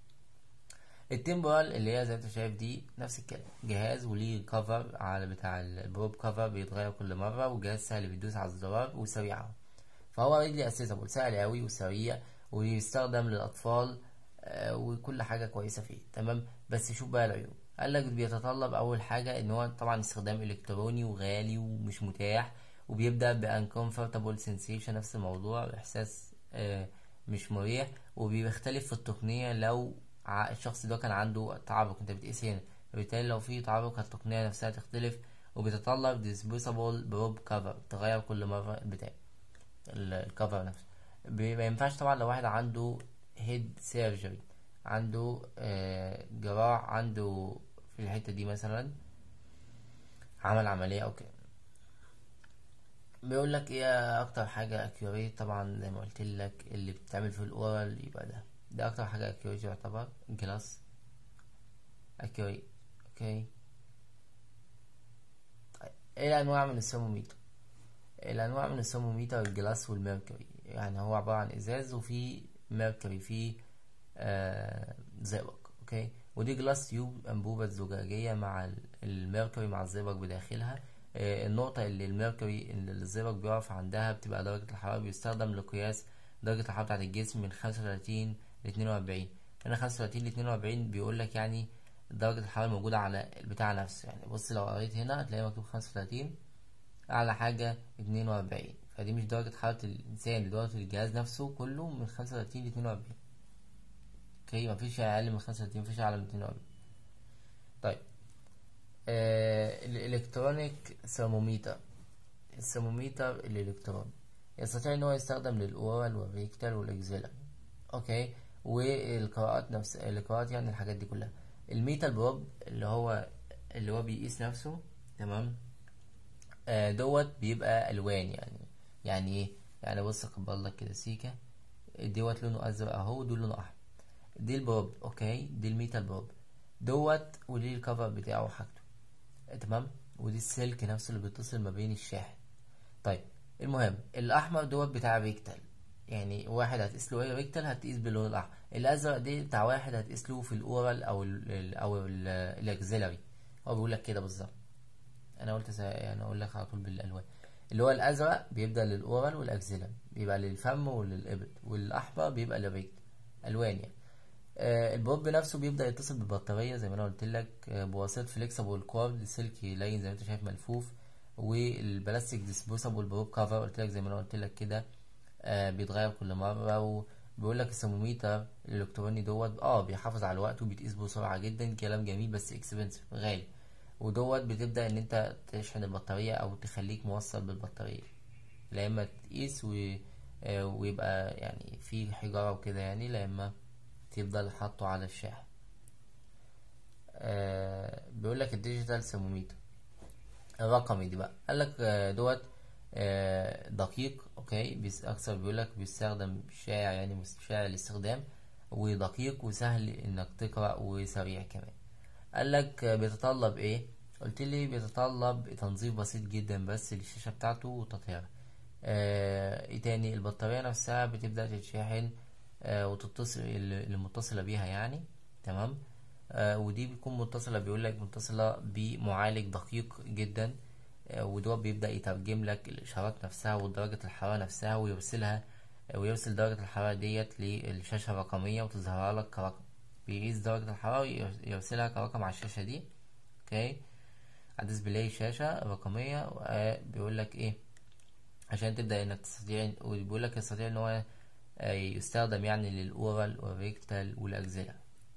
التمبرال اللي هي زي انت شايف دي نفس الكلام، جهاز وليه كفر على بتاع البروب كفر بيتغير كل مرة، وجهاز سهل بيدوس على الزرار وسريع اهو. فهو ريدلي اسيسبل، سهل قوي وسريع ويستخدم للاطفال، آه، وكل حاجة كويسة فيه تمام. بس شوف بقى العيوب، قالك بيتطلب اول حاجة ان هو طبعا استخدام الكتروني وغالي ومش متاح، وبيبدأ ب uncomfortable sensation نفس الموضوع، احساس آه، مش مريح، وبيختلف في التقنية لو ع- الشخص ده كان عنده تعرق، انت بتقيس هنا، فبالتالي لو في تعرق التقنية نفسها تختلف، وبيتطلب disposable probe cover تغير كل مرة البتاع ال- الكفر نفسه. بي- ما ينفعش طبعا لو واحد عنده هيد سيرجري، عنده آه، جراح، عنده في الحتة دي مثلا عمل عملية او كده. بيقول لك ايه اكتر حاجة اكيوريت، طبعا زي ما قلت لك اللي بتتعمل في الاورال يبقى ده ده اكتر حاجة اكيوريت يعتبر جلاس اكيوريت. اوكي، طيب ايه الانواع من الثرموميتر؟ الانواع من الثرموميتر الجلاس والميركوري، يعني هو عبارة عن ازاز وفي ميركوري فيه آه زئبق. اوكي، ودي جلاس تيوب انبوبة زجاجية مع ال- الميركوري مع الزئبق بداخلها. آه النقطة اللي الميركوري اللي الزئبق بيقف عندها بتبقى درجة الحرارة، بيستخدم لقياس درجة الحرارة بتاعة الجسم من خمسة وتلاتين لاتنين وأربعين. هنا خمسة وتلاتين لاتنين وأربعين بيقولك يعني درجة الحرارة الموجودة على البتاع نفسه، يعني بص لو قريت هنا هتلاقي مكتوب خمسة وتلاتين، أعلى حاجة اتنين وأربعين، فدي مش درجة حرارة الإنسان، دي درجة الجهاز نفسه كله من خمسة وتلاتين لاتنين وأربعين. اوكي، مفيش اقل من خمسة وتلاتين، مفيش اعلى من اتنين وأربعين. طيب آه الالكترونيك ثرموميتر، الثرموميتر الالكتروني يستطيع ان هو يستخدم للاورال والريكتال والاكزيلر. اوكي، والقراءات نفس القراءات يعني الحاجات دي كلها. الميتال بروب اللي هو اللي هو بيقيس نفسه تمام، آه دوت بيبقى الوان يعني. يعني ايه؟ يعني بص اكبر لك كده سيكا، دوت لونه ازرق اهو، ودول لونه احمر، دي البروب. اوكي، دي الميتال بروب دوت، ودي الكفر بتاعه وحاجته تمام، ودي السلك نفسه اللي بيتصل ما بين الشاحن. طيب المهم الاحمر دوت بتاع ريكتال، يعني واحد هتقيس له ايه ريكتال هتقيس باللون الاحمر. الازرق دي بتاع واحد هتقيس له في الاورال او ال او الاكزيلري، هو بيقول لك كده بالظبط. انا قلت سا... يعني اقول لك على طول بالالوان، اللي هو الازرق بيبدا للاورال والاكزيلري، بيبقى للفم وللابط، والاحمر بيبقى للريكتال، الوان يعني. آه، البوب نفسه بيبدأ يتصل بالبطارية زي ما انا قلت لك، آه، بواسطة فليكسبل كورد، سلك لين زي ما انت شايف ملفوف، والبلاستيك ديسبوسابل بروب كفر قلت لك زي ما انا قلت لك كده، آه، بيتغير كل مرة، بيقول لك الثرمومتر الالكتروني دوت اه بيحافظ على الوقت وبيتقيس بسرعه جدا، كلام جميل، بس اكسبنسيف غالي. ودوت بتبدا ان انت تشحن البطاريه او تخليك موصل بالبطاريه، لا اما تقيس و... آه، ويبقى يعني في حجاره وكده يعني، لا اما تفضل حاطه على الشاحن. آه بيقول لك الديجيتال ثرمومتر الرقمي دي بقى، قال لك آه دوت آه دقيق، اوكي، بيس اكثر، بيقول لك بيستخدم شائع يعني شائع الاستخدام، ودقيق وسهل انك تقرا وسريع كمان. قال لك آه بيتطلب ايه؟ قلت لي بيتطلب تنظيف بسيط جدا بس للشاشه بتاعته وتطهيرها. آه ايه تاني؟ البطاريه نفسها بتبدا تتشحن آه وتتصل المتصله بيها يعني، تمام. آه ودي بتكون متصلة، بيقول لك متصلة بمعالج دقيق جدا، آه ودوت بيبدأ يترجم لك الإشارات نفسها ودرجة الحرارة نفسها ويرسلها، آه ويرسل درجة الحرارة ديت للشاشة الرقمية وتظهرها لك كرقم. بيقيس درجة الحرارة ويرسلها كرقم على الشاشة دي، اوكي، على ديسبلاي الشاشة الرقمية. آه بيقول لك ايه؟ عشان تبدأ انك تستطيع، وبيقول لك يستطيع ان هو آه يستخدم يعني للأورال والريكتال والأجزلة.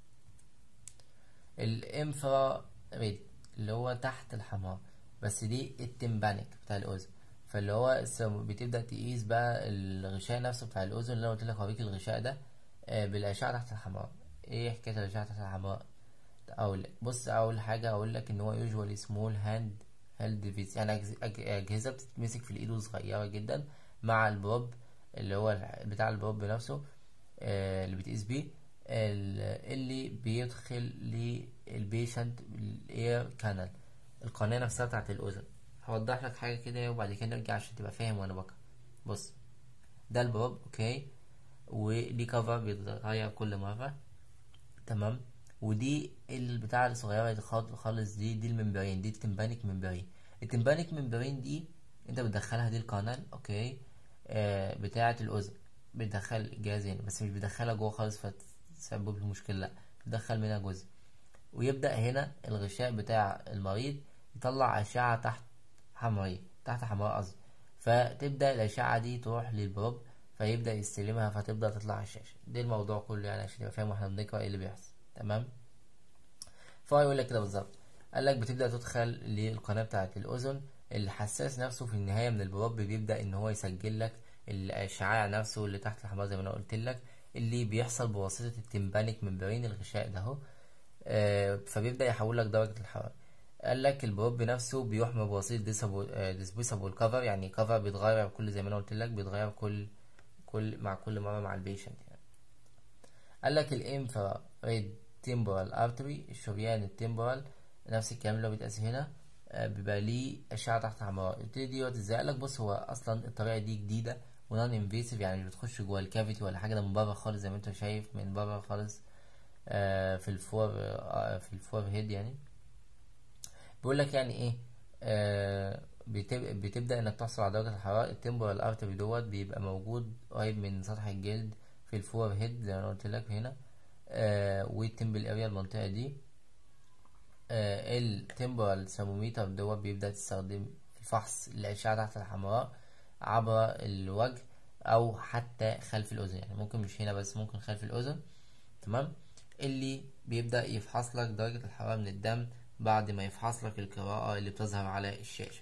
الانفرا ريد اللي هو تحت الحمار، بس دي التمبانيك بتاع الاذن، فاللي هو بتبدا تقيس بقى الغشاء نفسه بتاع الاذن، اللي انا قلت لك هوريك الغشاء ده آه بالاشعه تحت الحمار. ايه حكايه الاشعه تحت الحمار؟ اقول لك، بص، اول حاجه اقول لك ان هو يوجوالي سمول هاند هيلد ديفيس، يعني اجهزه بتتمسك في الايد وصغيره جدا، مع البروب اللي هو بتاع البروب نفسه آه اللي بتقيس بيه، اللي بيدخل للبيشنت الاير كانال، القناه نفسها بتاعت الاذن. هوضح لك حاجه كده وبعد كده نرجع عشان تبقى فاهم وانا بقرا. بص، ده البروب، اوكي، وليه كفر بيتغير كل مره، تمام. ودي البتاعه الصغيره دي خالص، دي دي الممبرين، دي التمبانيك ممبرين. التمبانيك ممبرين دي انت بتدخلها، دي القناه، اوكي، آه بتاعه الاذن، بتدخل جهازين بس مش بتدخلها جوه خالص فتسبب له مشكله، لا، بتدخل منها جزء، ويبدا هنا الغشاء بتاع المريض يطلع اشعه تحت حمراء، تحت حمراء قصدي، فتبدا الاشعه دي تروح للبروب فيبدا يستلمها فتبدا تطلع على الشاشه. ده الموضوع كله يعني عشان تبقى فاهم واحنا بنقرا ايه اللي بيحصل، تمام. فهو يقول لك كده بالظبط، قال لك بتبدا تدخل للقناه بتاعه الاذن، الحساس نفسه في النهايه من البروب بيبدا ان هو يسجل لك الاشعاع نفسه اللي تحت الحمراء زي ما انا قلت لك، اللي بيحصل بواسطه التمبانيك ممبرين، الغشاء ده اهو، آه فبيبدا يحول لك درجه الحراره. قال لك البروب نفسه بيحمى بواسطه ديسبوسابل كفر، يعني كفر بيتغير كل، زي ما انا قلت لك، بيتغير كل كل مع كل مره مع البيشنت يعني. قال لك الانفرا ريد تمبورال ارتري، الشريان التمبورال، نفس الكلام اللي هو بيتقاس هنا، آه بيبقى ليه اشعه تحت حمراء. قلت لي ديت ازاي؟ قال لك بص، هو اصلا الطريقه دي جديده ونون انفيسيف، يعني مش بتخش جوه الكافيتي ولا حاجه، ده من بره خالص زي ما انت شايف، من بره خالص آه في الفور آه في الفور هيد يعني. بيقول لك يعني ايه؟ آه بتب... بتبدا انك تحصل على درجه الحراره. التمبورال ارتري دوت بيبقى موجود قريب من سطح الجلد في الفور هيد زي ما انا قلت لك هنا، آه والتمبل اريا المنطقه دي. آه التمبورال ثرمومتر دوت بيبدا تستخدم في فحص الاشعه تحت الحمراء عبر الوجه او حتى خلف الاذن، يعني ممكن مش هنا بس، ممكن خلف الاذن، تمام. اللي بيبدا يفحص لك درجه الحراره من الدم بعد ما يفحص لك القراءه اللي بتظهر على الشاشه.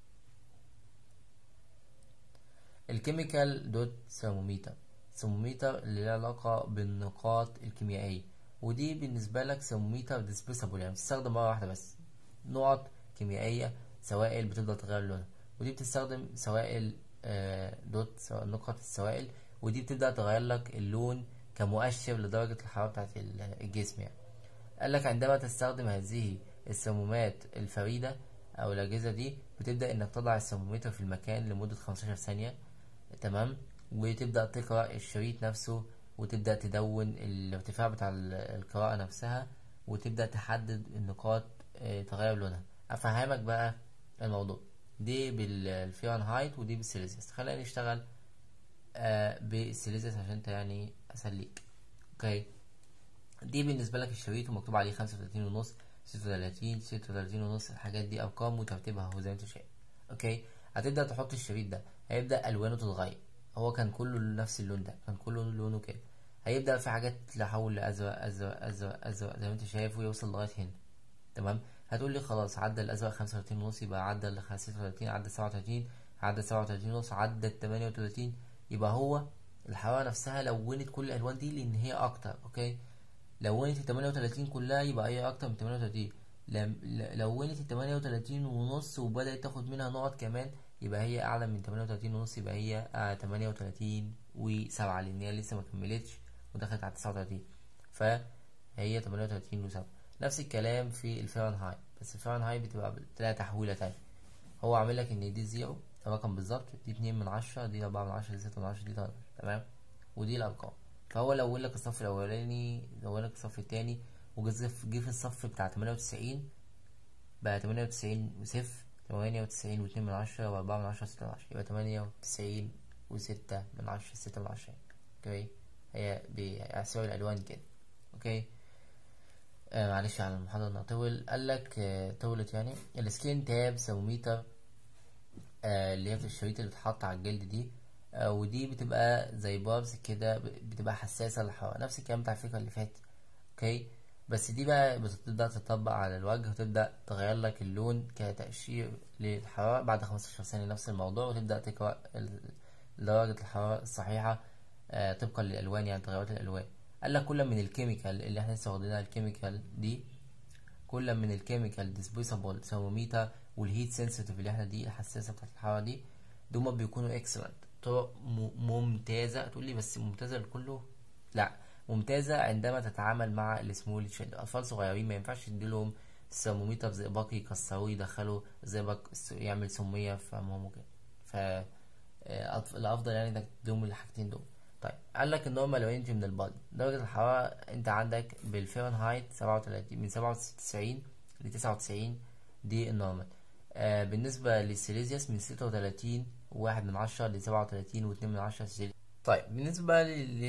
الكيميكال دوت ثرمومتر، ثرمومتر اللي له علاقه بالنقاط الكيميائيه، ودي بالنسبه لك ثرمومتر ديسبيسابل، يعني بتستخدم مره واحده بس، نقط كيميائيه، سوائل بتفضل تغير لونها، ودي بتستخدم سوائل آه دوت نقط السوائل، ودي بتبدا تغير لك اللون كمؤشر لدرجه الحراره بتاعت الجسم يعني. قال لك عندما تستخدم هذه السمومات الفريدة او الاجهزة دي، بتبدأ انك تضع السمومتر في المكان لمدة خمستاشر ثانية، تمام، وتبدأ تقرأ الشريط نفسه وتبدأ تدون الارتفاع بتاع القراءة نفسها، وتبدأ تحدد النقاط تغير لونها. افهمك بقى الموضوع، دي بالفahrenheit ودي بالسيليزيوس. خلينا نشتغل آه بالسيليزيوس عشان انت يعني اسليك، اوكي. دي بالنسبة لك الشريط ومكتوب عليه خمسة وتلاتين ونص، ستة وتلاتين، ستة وتلاتين ونص، الحاجات دي ارقام وترتيبها اهو زي ما انت شايف، اوكي. هتبدأ تحط الشريط ده، هيبدأ الوانه تتغير، هو كان كله نفس اللون ده، كان كله لونه كده. هيبدأ في حاجات تحول لأزرق أزرق أزرق أزرق زي ما انت شايف، ويوصل لغاية هنا. تمام. هتقول لي خلاص عدى الأزرق خمسة وتلاتين ونص، يبقى عدى ال ستة وتلاتين، عدى سبعة وتلاتين، عدى سبعة وتلاتين ونص، عدى التمانية وتلاتين. يبقى هو الحرارة نفسها لونت كل الألوان دي لأن هي أكتر. أوكي. لونت التمانية وتلاتين كلها يبقى هي أكتر من تمانية وتلاتين. لونت التمانية وتلاتين ونص وبدأت تاخد منها نقط كمان، يبقى هي أعلى من تمانية وتلاتين ونص، يبقى هي تمانية وتلاتين وسبعة، لأن هي لسه مكملتش ودخلت على تسعة وتلاتين، فهي تمانية وتلاتين وسبعة. نفس الكلام في الفahrenheit، بس الفahrenheit بتبقى بتلاقي تحويلة تانية. هو عامل لك ان دي زيرو الرقم بالظبط، دي اتنين من عشرة، دي اربعة من عشرة، دي ستة من عشرة، دي تلاتة. تمام. ودي الارقام. فهو لون لك الصف الاولاني، لون لك الصف التاني، وجه في الصف بتاع تمانية وتسعين بقى تمانية وتسعين وصفر، تمانية وتسعين واتنين من عشرة، واربعة من عشرة، ستة من عشرة، يبقى تمانية وتسعين وستة من عشرة، ستة من عشرة. اوكي. هي بأسامي الالوان كده. اوكي. آه معلش على المحاضرة انها طول. قالك آه طولت يعني. السكين تاب ثرموميتر، آه اللي هي في الشريط اللي بتحط على الجلد دي، آه ودي بتبقى زي بابز كده، بتبقى حساسة للحرارة، نفس الكلام بتاع الفكرة اللي فاتت. اوكي. بس دي بقى بتبدأ تطبق على الوجه، وتبدأ تغير لك اللون كتأشير للحرارة بعد خمستاشر ثانية، نفس الموضوع، وتبدأ تقرأ درجة الحرارة الصحيحة آه طبقا للألوان، يعني تغيرات الألوان. قال لك كل من الكيميكال اللي احنا لسه واخدينها، الكيميكال دي، كل من الكيميكال ديسبوسابل ثرموميتر والهيت سنسيتيف اللي احنا دي الحساسه بتاعت الحراره دي، دوما بيكونوا اكسلنت، طرق ممتازه. تقول لي بس ممتازه لكله؟ لا، ممتازه عندما تتعامل مع السمول تشيلد. اطفال صغيرين ما ينفعش تديلهم ثرموميتر زئبق يكسروه يدخلوا زئبق يعمل سميه في فمهم وكده. ف الافضل يعني انك تديهم الحاجتين دول. طيب قال لك النورمال رينج من البادي، درجة الحرارة انت عندك بالفahrenheit سبعة وتلاتين، من سبعة وتسعين ل تسعة وتسعين، دي النورمال. آه بالنسبة للسيليزيوس من ستة وتلاتين وواحد من عشرة ل سبعة وتلاتين واتنين من عشرة سيليزيوس. طيب بالنسبة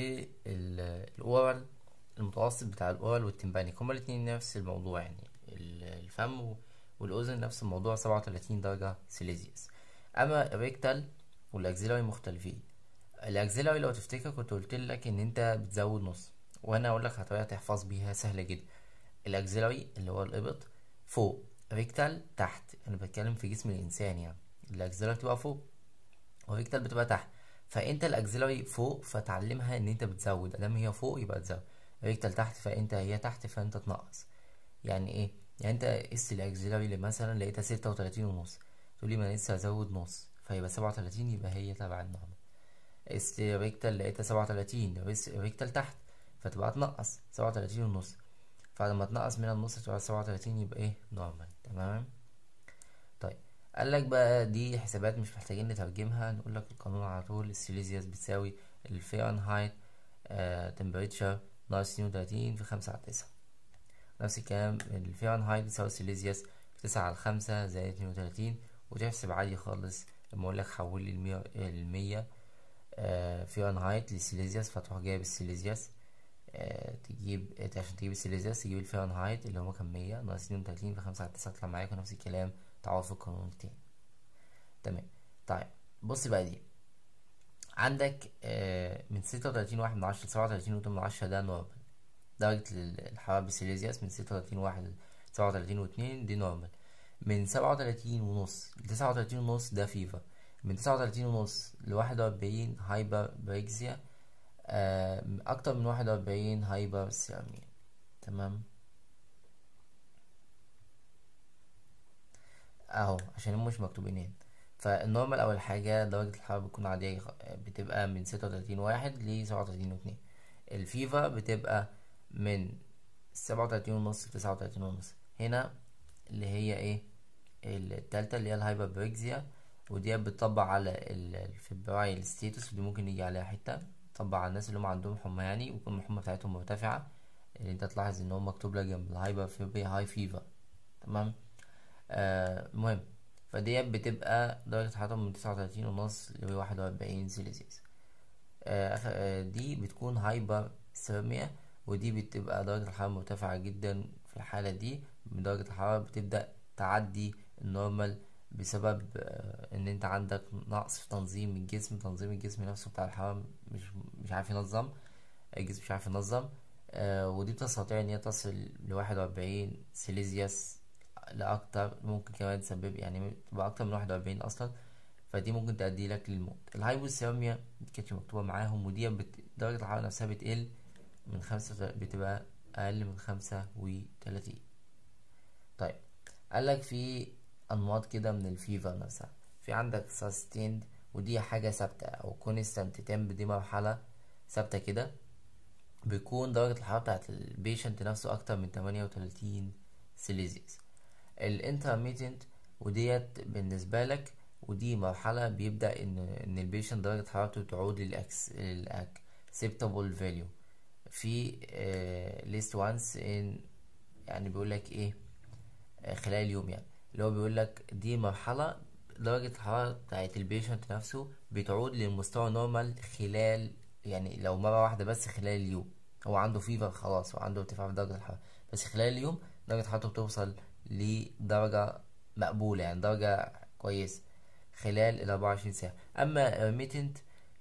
للأورال، المتوسط بتاع الأورال والتمبانيك هما الاتنين نفس الموضوع، يعني الفم والأذن نفس الموضوع، سبعة وتلاتين درجة سيليزيوس. أما الريكتال والأكزيلاري مختلفين. الاكزيلاري لو تفتكر كنت قلت لك ان انت بتزود نص، وانا اقول لك طريقه تحفظ بيها سهله جدا. الاكزيلاري اللي هو الابط فوق، ريكتال تحت. انا بتكلم في جسم الانسان، يعني الاكزيلاري بتبقى فوق والريكتال بتبقى تحت. فانت الاكزيلاري فوق، فتعلمها ان انت بتزود، ادام هي فوق يبقى تزود. ريكتال تحت، فانت هي تحت فانت تنقص. يعني ايه؟ يعني انت قست الاكزيلاري اللي مثلا لقيتها ستة وتلاتين ونص، تقولي ما انا لسه هزود نص، فيبقى سبعة وتلاتين، يبقى هي تبع النورمال. است ريكتال لقيتها سبعة وتلاتين، ريكتال تحت، فتبقى تنقص سبعة وتلاتين ونص، فلما تنقص من النص تبقى سبعة وتلاتين، يبقى ايه؟ نورمال. تمام. طيب قالك بقى دي حسابات مش محتاجين نترجمها، نقول لك القانون على طول. السيليزيوس بتساوي الفahrenheit آه تمبريتشر ناقص اتنين وتلاتين في خمسة على تسعة. نفس الكلام الفahrenheit بتساوي السيليزيوس تسعة على خمسة زائد اتنين وتلاتين، وتحسب عادي خالص. لما اقول لك حول لي المية المية آه فahrenheit للسيليزيوس، فتروح جايب السيليزيوس، آه تجيب آه عشان تجيب السيليزيوس تجيب الفahrenheit اللي هو كان مية ناقص اتنين وتلاتين في خمسة على تسعة، تطلع معاك نفس الكلام، تعوض في القانون التاني. تمام. طيب بص بقى، دي عندك آه من ستة وتلاتين واحد من عشرة لسبعة وتلاتين واتنين من عشرة، ده نورمال. درجة الحرارة بالسيليزيوس من ستة وتلاتين واحد لسبعة وتلاتين واتنين، دي نورمال. من سبعة وتلاتين ونص لتسعة وتلاتين ونص ده فيفر. من تسعة وتلاتين ونص لواحد وأربعين هايبر بريكزيا، آه أكتر من واحد وأربعين هايبر سيرميا. تمام. أهو عشان هم مش مكتوبين هنا. فالنورمال أول حاجة درجة الحرارة بتكون عادية، بتبقى من ستة وتلاتين واحد لسبعة وتلاتين واتنين. الفيفر بتبقى من سبعة وتلاتين ونص لتسعة وتلاتين ونص. هنا اللي هي ايه؟ التالتة اللي هي الهايبر بريكزيا، ودي بتطبق على الفبرايل ستيتوس، ودي ممكن يجي عليها حتة تطبق على الناس اللي هم عندهم حمى، يعني ويكون الحمى بتاعتهم مرتفعة، اللي انت تلاحظ ان هو مكتوب لك جنب الهايبر فيبري هاي فيفر. تمام. آه مهم. فدي بتبقى درجة حرارتهم من تسعة وتلاتين ونص لواحد وأربعين سيليزيوس. آه دي بتكون هايبر ثيرميا، ودي بتبقى درجة الحرارة مرتفعة جدا. في الحالة دي درجة الحرارة بتبدأ تعدي النورمال بسبب ان انت عندك نقص في تنظيم الجسم، تنظيم الجسم نفسه بتاع الحرارة مش مش عارف ينظم، الجسم مش عارف ينظم. آه ودي بتستطيع ان هي تصل لواحد وأربعين سيليزيوس لأكتر، ممكن كمان تسبب يعني تبقى أكتر من واحد وأربعين أصلا، فدي ممكن تؤدي لك للموت. الهايبوثيرميا مكانتش مكتوبة معاهم، ودي بت... درجة الحرارة نفسها بتقل من خمسة، بتبقى أقل من خمسة وتلاتين. طيب قالك في أنماط كده من الفيفر نفسها. في عندك sustained، ودي حاجة ثابتة، أو constant temp، دي مرحلة ثابتة كده، بيكون درجة الحرارة بتاعت البيشنت نفسه أكتر من تمانية وتلاتين سيليزيوس. الانترميتنت وديت بالنسبة لك، ودي مرحلة بيبدأ إن إن البيشنت درجة حرارته تعود للأكس للأكسبتابل فاليو في ليست وانس إن، يعني بيقولك إيه آه، خلال اليوم، يعني اللي هو بيقولك دي مرحلة درجة الحرارة بتاعت البيشنت نفسه بتعود للمستوى نورمال خلال، يعني لو مرة واحدة بس خلال اليوم هو عنده فيفر خلاص وعنده ارتفاع في درجة الحرارة، بس خلال اليوم درجة حرارته بتوصل لدرجة مقبولة، يعني درجة كويسة خلال الأربعة وعشرين ساعة. أما ريميتنت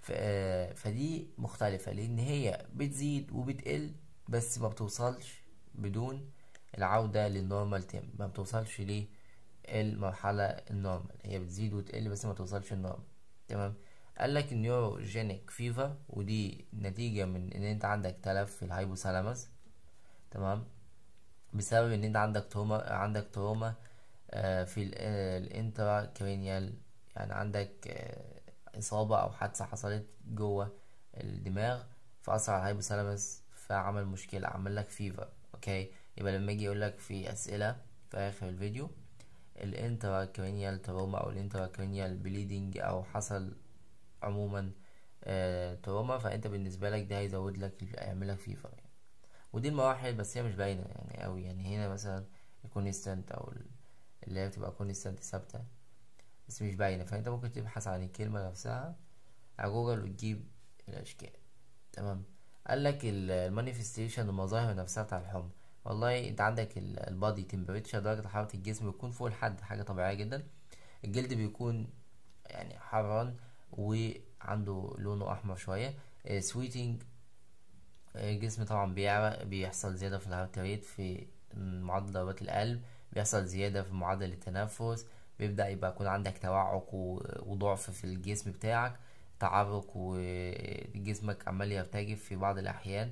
فدي مختلفة، لأن هي بتزيد وبتقل بس ما بتوصلش بدون العودة للنورمال تيم، ما بتوصلش للمرحلة النورمال، هي بتزيد وتقل بس ما توصلش النورمال. تمام. قالك النيوروجينيك فيفر، ودي نتيجة من ان انت عندك تلف في الهايبوثالاموس، تمام، بسبب ان انت عندك تروما، عندك تروما آه، في الانترا كرينيال، يعني عندك آه، اصابة او حادثة حصلت جوه الدماغ فأثر على الهايبوثالاموس فعمل مشكلة، عمل لك فيفر. اوكي، يبقى لما يجي يقولك في اسئلة في اخر الفيديو الانترا كرينيال تروما او الانترا كرينيال بليدنج او حصل عموما آه تروما، فانت بالنسبة لك ده هيزود لك، يعمل لك فيفر يعني. ودي المراحل بس هي مش باينة يعني اوي، يعني هنا مثلا الكونستانت او اللي هي بتبقى كونستانت ثابتة بس مش باينة، فانت ممكن تبحث عن الكلمة نفسها على جوجل وتجيب الاشكال. تمام. قالك المانيفستيشن، المظاهر نفسها بتاع الحمى. والله انت عندك البادي تمبريتشر، درجة حرارة الجسم بتكون فوق الحد، حاجة طبيعية جدا. الجلد بيكون يعني حران وعنده لونه احمر شوية. سويتنج، الجسم طبعا بيعرق، بيحصل زيادة في الهارت ريت، في معدل ضربات القلب، بيحصل زيادة في معدل التنفس، بيبدأ يبقى يكون عندك توعك و- وضعف في الجسم بتاعك، تعرق وجسمك عمال يرتجف في بعض الأحيان.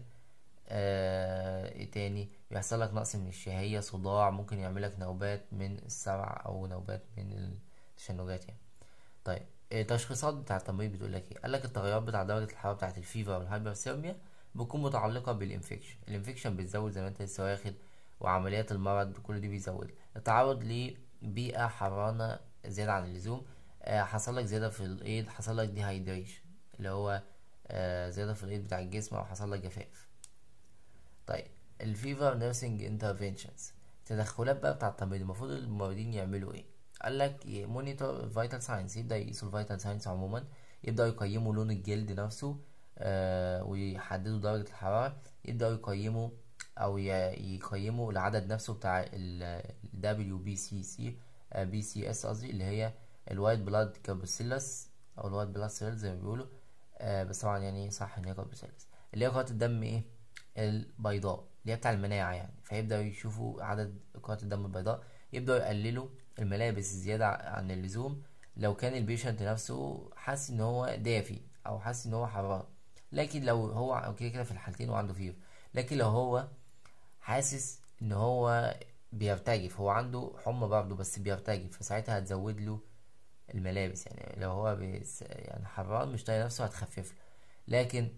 آه، ايه تاني، بيحصل لك نقص من الشهية، صداع، ممكن يعملك نوبات من السبع أو نوبات من التشنجات يعني. طيب التشخيصات بتاع التمريض بتقول لك ايه؟ قال لك التغيرات بتاع درجه الحراره بتاعه الفيفر والهايبرثيرميا بتكون متعلقه بالانفكشن، الانفكشن بتزود زي ما انت لسه واخد، وعمليات المرض كل دي بيزود. التعرض لبيئه حرانه زياده عن اللزوم، آه حصل لك زياده في الايد، حصل لك ديهايدريشن اللي هو آه زياده في الايد بتاع الجسم، او حصل لك جفاف. طيب الفيفر نيرسينج انترفينشنز، التدخلات بقى بتاع التمريض، المفروض الممرضين يعملوا ايه؟ قال لك مونيتور فيتال ساينس، يبدا يقيسوا الفيتال ساينس عموما، يبداوا يقيموا لون الجلد نفسه آه ويحددوا درجة الحرارة، يبداوا يقيموا او ي- يقيموا العدد نفسه بتاع ال دبليو بي سي سي بي سي اس قصدي، اللي هي الوايت بلاد كاربوسيلس او الوايت بلاد سيلز زي ما بيقولوا. آه بس طبعا يعني صح ان هي كاربوسيلس، اللي هي كرات الدم ايه البيضاء، اللي هي بتاع المناعة يعني، فيبدأوا يشوفوا عدد كرات الدم البيضاء، يبدأوا يقللوا الملابس الزيادة عن اللزوم لو كان البيشنت نفسه حاسس ان هو دافي او حاسس ان هو حران. لكن لو هو كده كده في الحالتين وعنده فيفر، لكن لو هو حاسس ان هو بيرتجف، هو عنده حمى برضه بس بيرتجف، فساعتها هتزود له الملابس، يعني لو هو بيس يعني حران مش طايق نفسه هتخفف له، لكن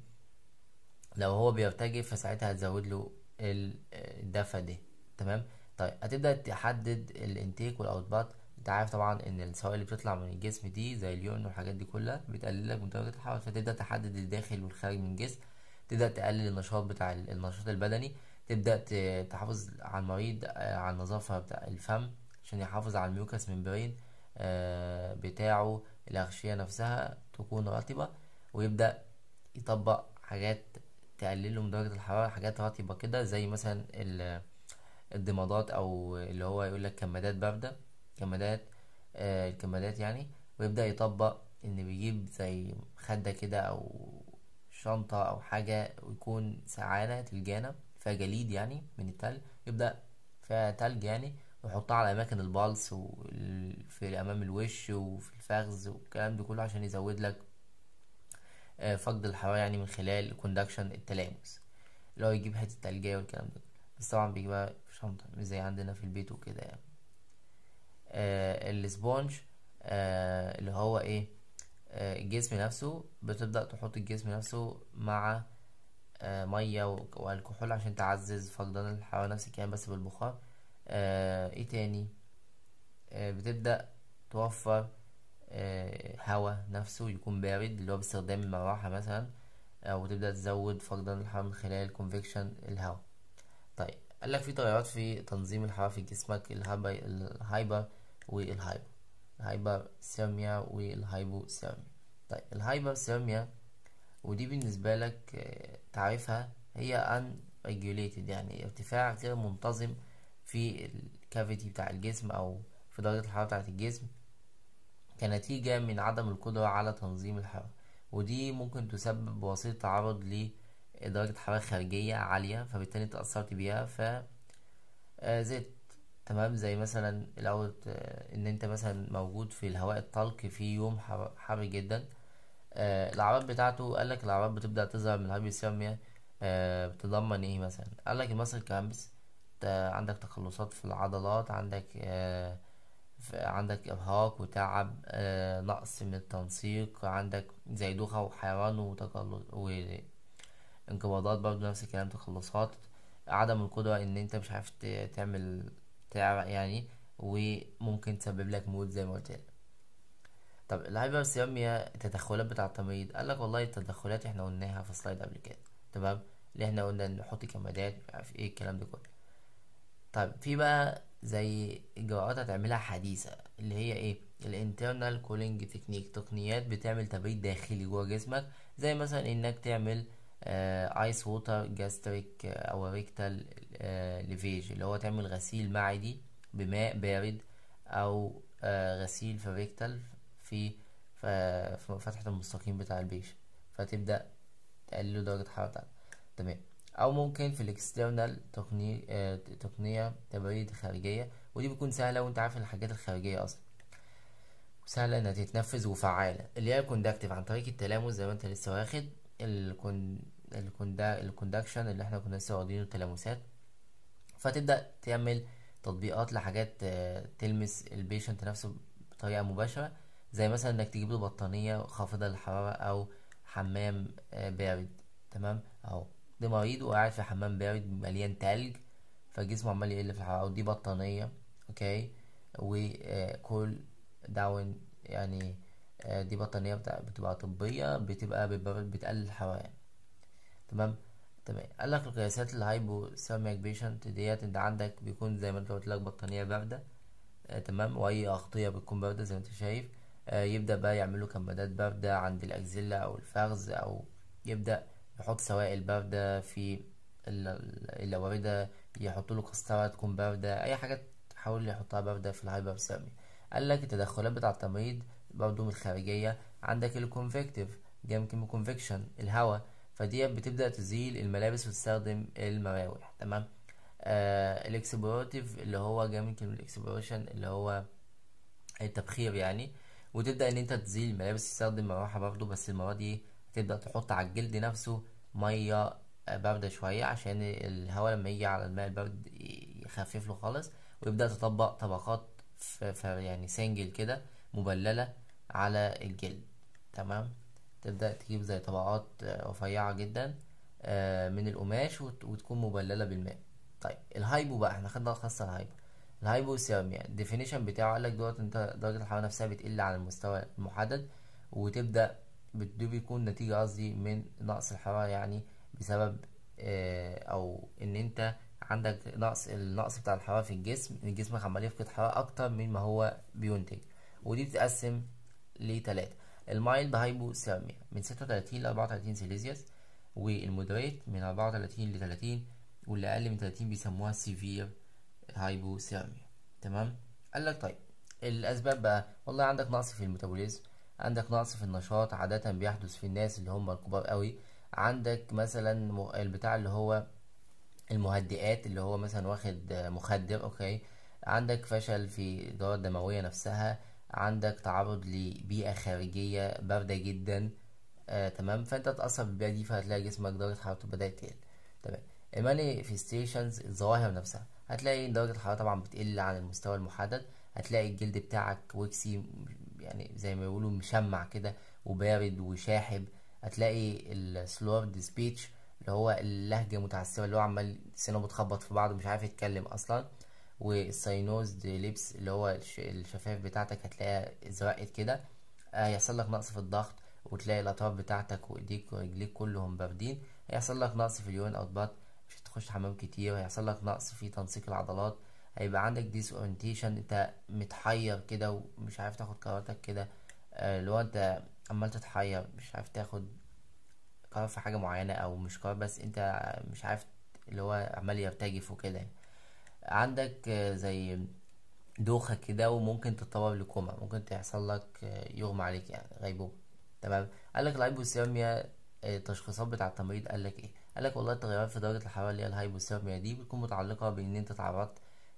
لو هو بيرتجف فساعتها هتزود له ال- الدفع ده. تمام. طيب هتبدأ تحدد الانتيك والاوتبات، انت عارف طبعا ان السوائل اللي بتطلع من الجسم دي زي اليورين والحاجات دي كلها بتقلل لك من درجة الحرارة، فتبدأ تحدد الداخل والخارج من الجسم، تبدأ تقلل النشاط بتاع ال- النشاط البدني، تبدأ ت- تحافظ على المريض آه، على النظافة بتاع الفم عشان يحافظ على الميوكس ممبرين آه، بتاعه، الأغشية نفسها تكون رطبة، ويبدأ يطبق حاجات تقلله من درجة الحرارة، حاجات رطبة كده زي مثلا ال- الضمادات، أو اللي هو يقولك كمادات باردة، كمادات آه الكمادات يعني ويبدأ يطبق ان بيجيب زي خدة كده او شنطة او حاجة ويكون سعانة تلجانة فيها جليد يعني من التلج، يبدأ فيها تلج يعني، ويحطها على اماكن البلس وفي امام الوش وفي الفخذ والكلام ده كله عشان يزود لك آه، فقد الحرارة يعني من خلال كوندكشن التلامس، اللي هو يجيب حتة تلجية والكلام ده. بس طبعا بيجيبها في شنطة مش زي عندنا في البيت وكده يعني. آه السبونج آه اللي هو ايه، آه الجسم نفسه بتبدأ تحط الجسم نفسه مع آه مية و- والكحول عشان تعزز فقدان الحرارة نفس الكلام بس بالبخار. آه ايه تاني، آه بتبدأ توفر آه هواء نفسه يكون بارد اللي هو باستخدام المروحة مثلا، أو تبدأ تزود فقدان الحرارة من خلال كونفكشن الهواء. طيب قال لك في تغيرات في تنظيم الحرارة في جسمك، الهايبر الهايبر والهايبو، الهايبر ثيرميا والهايبو ثيرميا. طيب الهايبر ثيرميا ودي بالنسبة لك آه، تعريفها هي unregulated يعني ارتفاع غير منتظم في الكافيتي بتاع الجسم أو في درجة الحرارة بتاعة الجسم كنتيجة من عدم القدرة على تنظيم الحرارة، ودي ممكن تسبب بواسطة تعرض لدرجة حرارة خارجية عالية فبالتالي تأثرت بيها ف آه، زدت. تمام، زي مثلا الأول آه، إن أنت مثلا موجود في الهواء الطلق في يوم حر, حر جدا. آه، الأعراض بتاعته قالك الأعراض بتبدأ تظهر من الهايبوثيرميا. آه، بتتضمن إيه مثلا؟ قالك المصل كرامبس، عندك تقلصات في العضلات، عندك آه، ف- عندك إرهاق وتعب، آه، نقص من التنسيق، عندك زي دوخة وحيران وتقلص وانقباضات برضو نفس الكلام، تقلصات، عدم القدرة ان انت مش عارف ت- تعمل تعرق يعني، وممكن تسبب لك موت زي ما قلت لك. طب الهايبرثيرميا التدخلات بتاع التمريض، قال لك والله التدخلات احنا قلناها في سلايد قبل كده. تمام، اللي احنا قلنا نحط كمادات مش عارف ايه الكلام ده كله. طيب في بقى زي اجراءات هتعملها حديثة اللي هي ايه، الانترنال كولينج تكنيك، تقنيات بتعمل تبريد داخلي جوه جسمك، زي مثلا انك تعمل ايس ووتر جاستريك او ريكتال ليفيج، اللي هو تعمل غسيل معدي بماء بارد، او آه، غسيل في الريكتال في ف- في فتحة المستقيم بتاع البيش، فتبدأ تقلل درجة حرارتها. تمام، او ممكن في الاكسترنال تقنية آه، تقنية تبريد خارجية، ودي بتكون سهلة وانت عارف الحاجات الخارجية اصلا سهلة انها تتنفذ وفعالة، اللي هي الكوندكتيف عن طريق التلامس زي ما انت لسه واخد الكون الكوندا الكوندكشن اللي احنا كنا لسه واخدينه التلامسات. فتبدأ تعمل تطبيقات لحاجات آه، تلمس البيشنت نفسه بطريقة مباشرة، زي مثلا انك تجيب له بطانية خافضة للحرارة او حمام آه، بارد. تمام اهو، ده مريض وقاعد في حمام بارد مليان تلج فجسمه عمال يقل في الحرارة، ودي بطانية اوكي وكول داون يعني. آه، دي بطانية بتاع- بتبقى طبية، بتبقى بتبرد- بتقلل الحرارة يعني. تمام. تمام، قال لك القياسات الهايبوثيرميك بيشنت ديت انت عندك بيكون زي ما انت قلت لك بطانية باردة. آه تمام، واي اغطية بتكون باردة زي ما انت شايف. آه يبدأ بقى يعملوا كمادات باردة عند الأكزيلا او الفخذ، او يبدأ يحط سوائل باردة في ال- ال- الأوردة، يحط له قسطرة تكون باردة، اي حاجة تحاول يحطها باردة في الهايبوثيرميا. قال لك التدخلات بتاع التمريض برضو من الخارجية، عندك الكونفكتيف جام كيمو كونفكشن الهواء، فدي بتبدأ تزيل الملابس وتستخدم المراوح. تمام. آه الاكسبلوراتيف اللي هو جاي من كلمة الاكسبلوريشن اللي هو التبخير يعني، وتبدأ ان انت تزيل الملابس تستخدم مروحة برضو، بس المرة دي تبدأ تحط على الجلد نفسه مية آه، باردة شوية عشان الهواء لما يجي على الماء البارد ي- يخفف له خالص، ويبدأ تطبق طبقات ف ف- يعني سنجل كده مبللة على الجلد. تمام، تبدأ تجيب زي طبقات آه، رفيعة جدا آه، من القماش وت- وتكون مبللة بالماء. طيب الهايبو بقى احنا خدنا خاصة الهايبو، الهايبوثيرميا الديفينيشن بتاعه قالك دوت انت درجة الحرارة نفسها بتقل عن المستوى المحدد، وتبدأ بت- ده بيكون نتيجة قصدي من نقص الحرارة يعني، بسبب آه، او ان انت عندك نقص النقص بتاع الحرارة في الجسم، ان جسمك عمال يفقد حرارة اكتر من ما هو بينتج. ودي بتتقسم لتلاتة، المايلد هايبوثيرميا من ستة وتلاتين ل أربعة وتلاتين سيليزيوس، والمودريت من أربعة وتلاتين ل تلاتين، واللي اقل من تلاتين بيسموها سيفير هايبوثيرميا. تمام، قال لك طيب الاسباب بقى والله عندك نقص في الميتابوليزم، عندك نقص في النشاط عادة بيحدث في الناس اللي هم الكبار قوي. عندك مثلا م- البتاع اللي هو المهدئات، اللي هو مثلا واخد مخدر، اوكي. عندك فشل في الدورة الدموية نفسها، عندك تعرض لبيئة خارجية باردة جدا. آه، تمام. فانت تتأثر بالبيئة دي فهتلاقي جسمك درجة حرارته بدأت تقل. تمام. المانيفستيشنز، الظواهر نفسها، هتلاقي درجة الحرارة طبعا بتقل عن المستوى المحدد. هتلاقي الجلد بتاعك وكسي، يعني زي ما بيقولوا مشمع كده وبارد وشاحب. هتلاقي السلورد سبيتش، اللي هو اللهجة متعسرة، اللي هو عمال سنه بتخبط في بعض ومش عارف يتكلم أصلا. والساينوزد ليبس، اللي هو الش- الشفايف بتاعتك هتلاقيها ازرقت كده. آه، هيحصل لك نقص في الضغط، وتلاقي الأطراف بتاعتك وإيديك ورجليك كلهم باردين. هيحصل لك نقص في اليورين أوتبات، مش هتخش حمام كتير. هيحصل لك نقص في تنسيق العضلات. هيبقى عندك ديس اورينتيشن، انت متحير كده ومش عارف تاخد قراراتك كده. آه، اللي هو انت عمال تتحير، مش عارف تاخد قرار في حاجة معينة، أو مش قرار بس انت مش عارف، اللي هو عمال يرتجف وكده. عندك آه، زي دوخة كده، وممكن تتطور لكوما، ممكن تحصل لك آه، يغمى عليك، يعني غيبوبة. تمام. قال لك الهايبوثيرميا، آه، التشخيصات بتاع التمريض قال لك ايه؟ قال لك والله التغيرات في درجة الحرارة اللي هي الهايبوثيرميا دي بتكون متعلقة بان انت تعرضت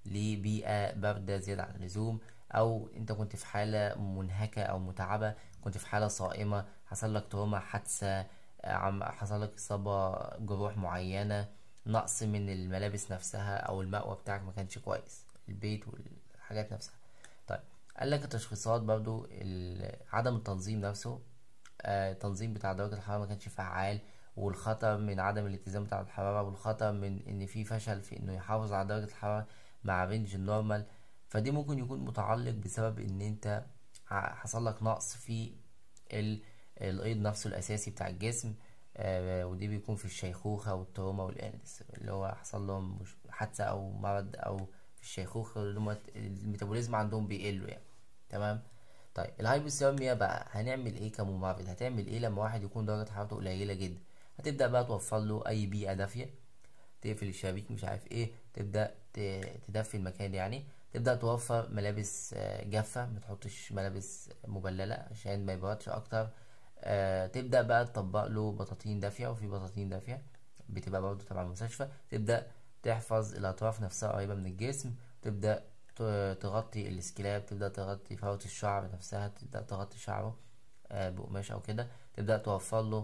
لبيئة باردة زيادة عن اللزوم، او انت كنت في حالة منهكة او متعبة، كنت في حالة صائمة، حصل لك تروما، حادثة، آه، عم حصل لك إصابة، جروح معينة، نقص من الملابس نفسها، او المأوى بتاعك ما كانش كويس، البيت والحاجات نفسها. طيب. قال لك التشخيصات برضو، ال- عدم التنظيم نفسه، آه، التنظيم بتاع درجة الحرارة ما كانش فعال، والخطر من عدم الالتزام بتاع الحرارة، والخطر من ان في فشل في انه يحافظ على درجة الحرارة مع رينج النورمال. فدي ممكن يكون متعلق بسبب ان انت ع- حصل لك نقص في ال- الايض نفسه الاساسي بتاع الجسم. آه، ودي بيكون في الشيخوخة والتروما والإلنس، اللي هو حصل لهم مش- حادثة أو مرض، أو في الشيخوخة اللي هما الميتابوليزم عندهم بيقلوا يعني. تمام. طيب الهايبوثيرميا بقى هنعمل ايه كممرض؟ هتعمل ايه لما واحد يكون درجة حرارته قليلة جدا؟ هتبدأ بقى توفر له أي بيئة دافية، تقفل الشبابيك، مش عارف ايه، تبدأ ت- تدفي المكان يعني. تبدأ توفر ملابس آه، جافة، ما تحطش ملابس مبللة عشان ما يبردش أكتر. آه، تبدأ بقى تطبق له بطاطين دافية، وفي بطاطين دافية بتبقى برضه تبع المستشفى. تبدأ تحفظ الأطراف نفسها قريبة من الجسم. تبدأ ت- تغطي السكلاب، تبدأ تغطي فروة الشعر نفسها، تبدأ تغطي شعره آه، بقماش أو كده. تبدأ توفر له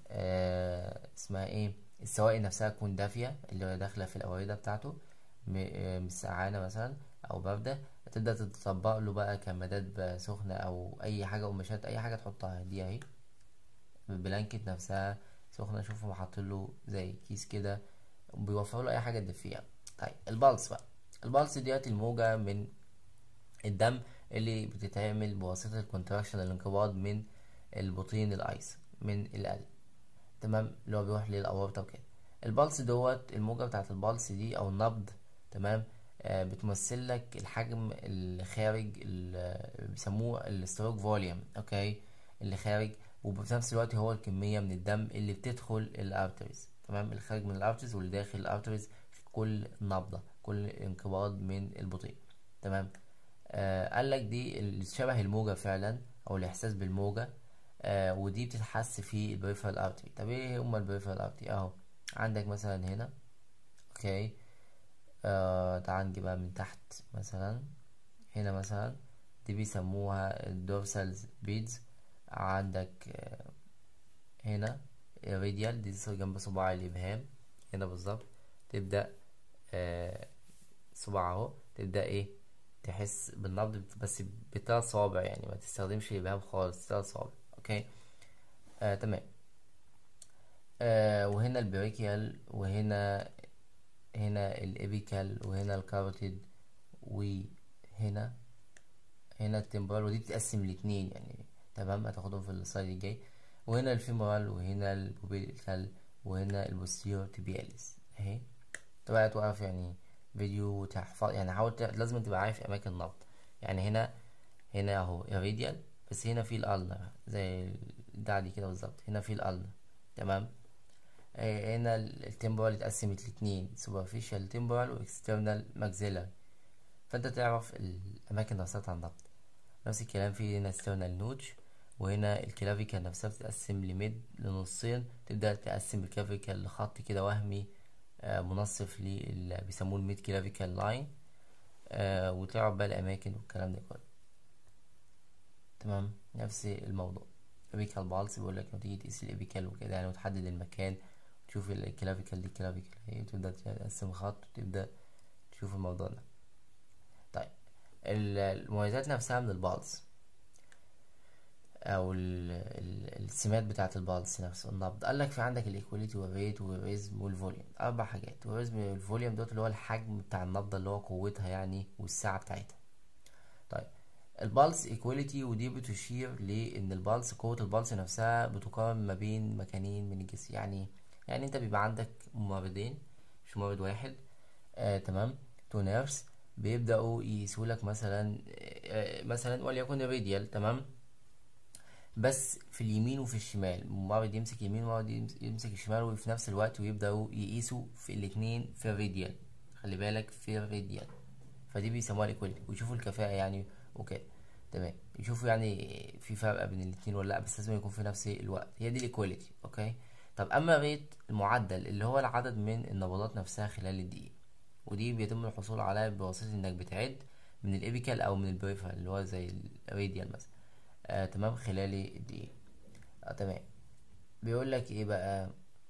آه، اسمها ايه، السوائل نفسها تكون دافية، اللي هي داخلة في الأوردة بتاعته، م- آه، مش سقعانة مثلا أو باردة. تبدأ تطبق له بقى كمادات بقى سخنة، أو أي حاجة، قماشات، أي حاجة تحطها دي أهي. البلانكت نفسها سخنة، شوفوا حاطينله زي كيس كده، بيوفروا له أي حاجة تدفيها. طيب البلس بقى، البلس ديت الموجة من الدم اللي بتتعمل بواسطة الكونتراكشن، الانقباض من البطين الأيسر من القلب. تمام. اللي هو بيروح للأورطة وكده. البلس دوت الموجة بتاعة البلس دي أو النبض. تمام. آه بتمثل لك الحجم اللي خارج، اللي بيسموه الستروك فوليوم، اوكي، اللي خارج. وفي نفس الوقت هو الكمية من الدم اللي بتدخل الارتريز، تمام، اللي خارج من الارتريز واللي داخل الارتريز في كل نبضة، كل انقباض من البطيء. تمام. آه قال لك دي اللي شبه الموجة فعلا، او الاحساس بالموجة. آه ودي بتتحس في البريفرال ارتري. طب ايه هما البريفرال ارتري؟ اهو عندك مثلا هنا، اوكي. آه تعال نجيبها بقى من تحت مثلا. هنا مثلا دي بيسموها الدورسال بيدز. عندك آه هنا الراديال دي جنب صباع الابهام، هنا بالظبط. تبدأ آه صباع اهو، تبدأ ايه، تحس بالنبض بس بتلات صوابع، يعني ما تستخدمش الابهام خالص، تلات صوابع، اوكي. آه تمام. آه وهنا البريكيال، وهنا هنا الابيكال، وهنا الكاروتيد، وهنا هنا التمبرال. ودي بتتقسم لاتنين يعني، تمام، هتاخدهم في السلايد الجاي. وهنا الفيمورال، وهنا البوبيكال، وهنا البوستيريور تيبياليس اهي. تبقى توقف يعني فيديو وتحفظ، يعني حاول ت- لازم تبقى عارف اماكن النبض. يعني هنا هنا اهو الراديال، بس هنا في الالنا زي الدعدي كده بالظبط، هنا في الالنا. تمام. آه، هنا التمبرال اتقسمت لاتنين، superficial temporal و external maxillary. فانت تعرف الاماكن نفسها بتاع النبض. نفس الكلام في هنا ستيرنال نوتش، وهنا الكلافيكال نفسها بتتقسم لميد لنصين، تبدأ تقسم الكلافيكال لخط كده وهمي آه منصف اللي بيسموه الميد كلافيكال لاين، آه وتعرف بقى الأماكن والكلام ده كله. تمام. نفس الموضوع الابيكال بالس بيقول لك لما تيجي تقيس الابيكال وكده يعني، وتحدد المكان، تشوف الكلافيكال دي كلافيكال ايه، وتبدأ تقسم خط وتبدأ تشوف الموضوع ده. طيب المميزات نفسها من البالس او ال ال السمات بتاعه البالس نفسه النبض. قال لك في عندك الايكواليتي والريت والريزم والفوليوم، اربع حاجات. والريزم والفوليوم دوت اللي هو الحجم بتاع النبضه اللي هو قوتها يعني والسعه بتاعتها. طيب البالس ايكواليتي، ودي بتشير لان البالس قوه البالس نفسها بتقارن ما بين مكانين من الجسم. يعني يعني انت بيبقى عندك ممرضين، مش ممرض واحد، آه تمام، تو نيرس بيبداوا يقيسوا لك مثلا آه مثلا وليكن الراديال، تمام، بس في اليمين وفي الشمال، ممرض يمسك يمين وممرض يمسك الشمال، وفي نفس الوقت ويبدأوا يقيسوا في الاتنين في الراديال. خلي بالك في الراديال، فدي بيسموها الايكواليتي، ويشوفوا الكفاءة يعني وكده. تمام، يشوفوا يعني في فرق بين الاتنين ولا لا، بس لازم يكون في نفس الوقت. هي دي الايكواليتي. اوكي. طب اما ريت المعدل اللي هو العدد من النبضات نفسها خلال الدقيقة، ودي بيتم الحصول عليها بواسطة انك بتعد من الابيكال او من البريفرال اللي هو زي الراديال مثلا، آه تمام، خلال الدقيقة. آه تمام. بيقول لك ايه بقى؟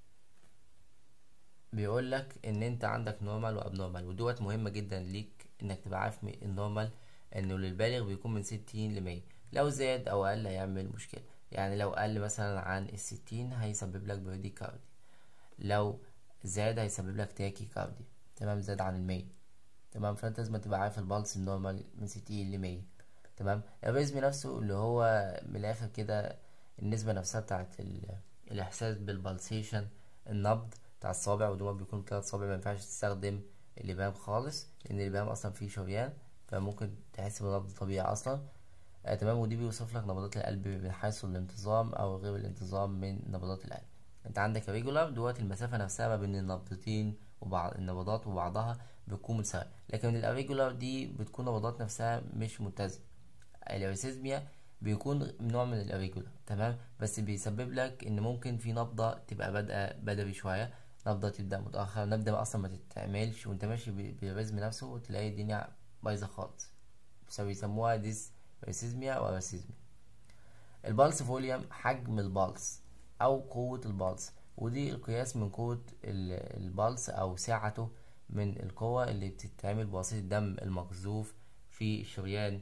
بيقول لك ان انت عندك نورمال وابنورمال، ودوت مهمة جدا ليك انك تبقى عارف النورمال انه للبالغ بيكون من ستين لمية، لو زاد او قل هيعمل مشكلة. يعني لو قل مثلا عن الستين هيسبب لك بريدي كاردي، لو زاد هيسبب لك تاكي كاردي. تمام، زاد عن المية. تمام، فانت لازم تبقى عارف البلس النورمال من ستين لمية. تمام. الريزم نفسه اللي هو من الاخر كده النسبة نفسها بتاعت الاحساس بالبلسيشن، النبض بتاع الصابع، ودول بيكون تلات صوابع، ما ينفعش تستخدم الابهام خالص لان الابهام اصلا فيه شريان، فممكن تحس بنبض طبيعي اصلا. آه تمام. ودي بيوصف لك نبضات القلب من حيث الانتظام او غير الانتظام من نبضات القلب. انت عندك الريجولار دوت المسافة نفسها ما بين النبضتين وبعض النبضات وبعضها بتكون متساوية، لكن الاريجولار دي بتكون نبضات نفسها مش متزنة. الاريثميا بيكون نوع من الاريجولار، تمام، بس بيسبب لك ان ممكن في نبضة تبقى بادئة بدري شوية، نبضة تبدأ متأخر، نبضة اصلا ما تتعملش وانت ماشي بالريزم نفسه وتلاقي الدنيا بايظة خالص، بيسموها ديس اريثميا او اريثميا. البلس فوليوم حجم البلس او قوة البلس، ودي القياس من قوة البلس او سعته من القوة اللي بتتعمل بواسطة الدم المقذوف في الشريان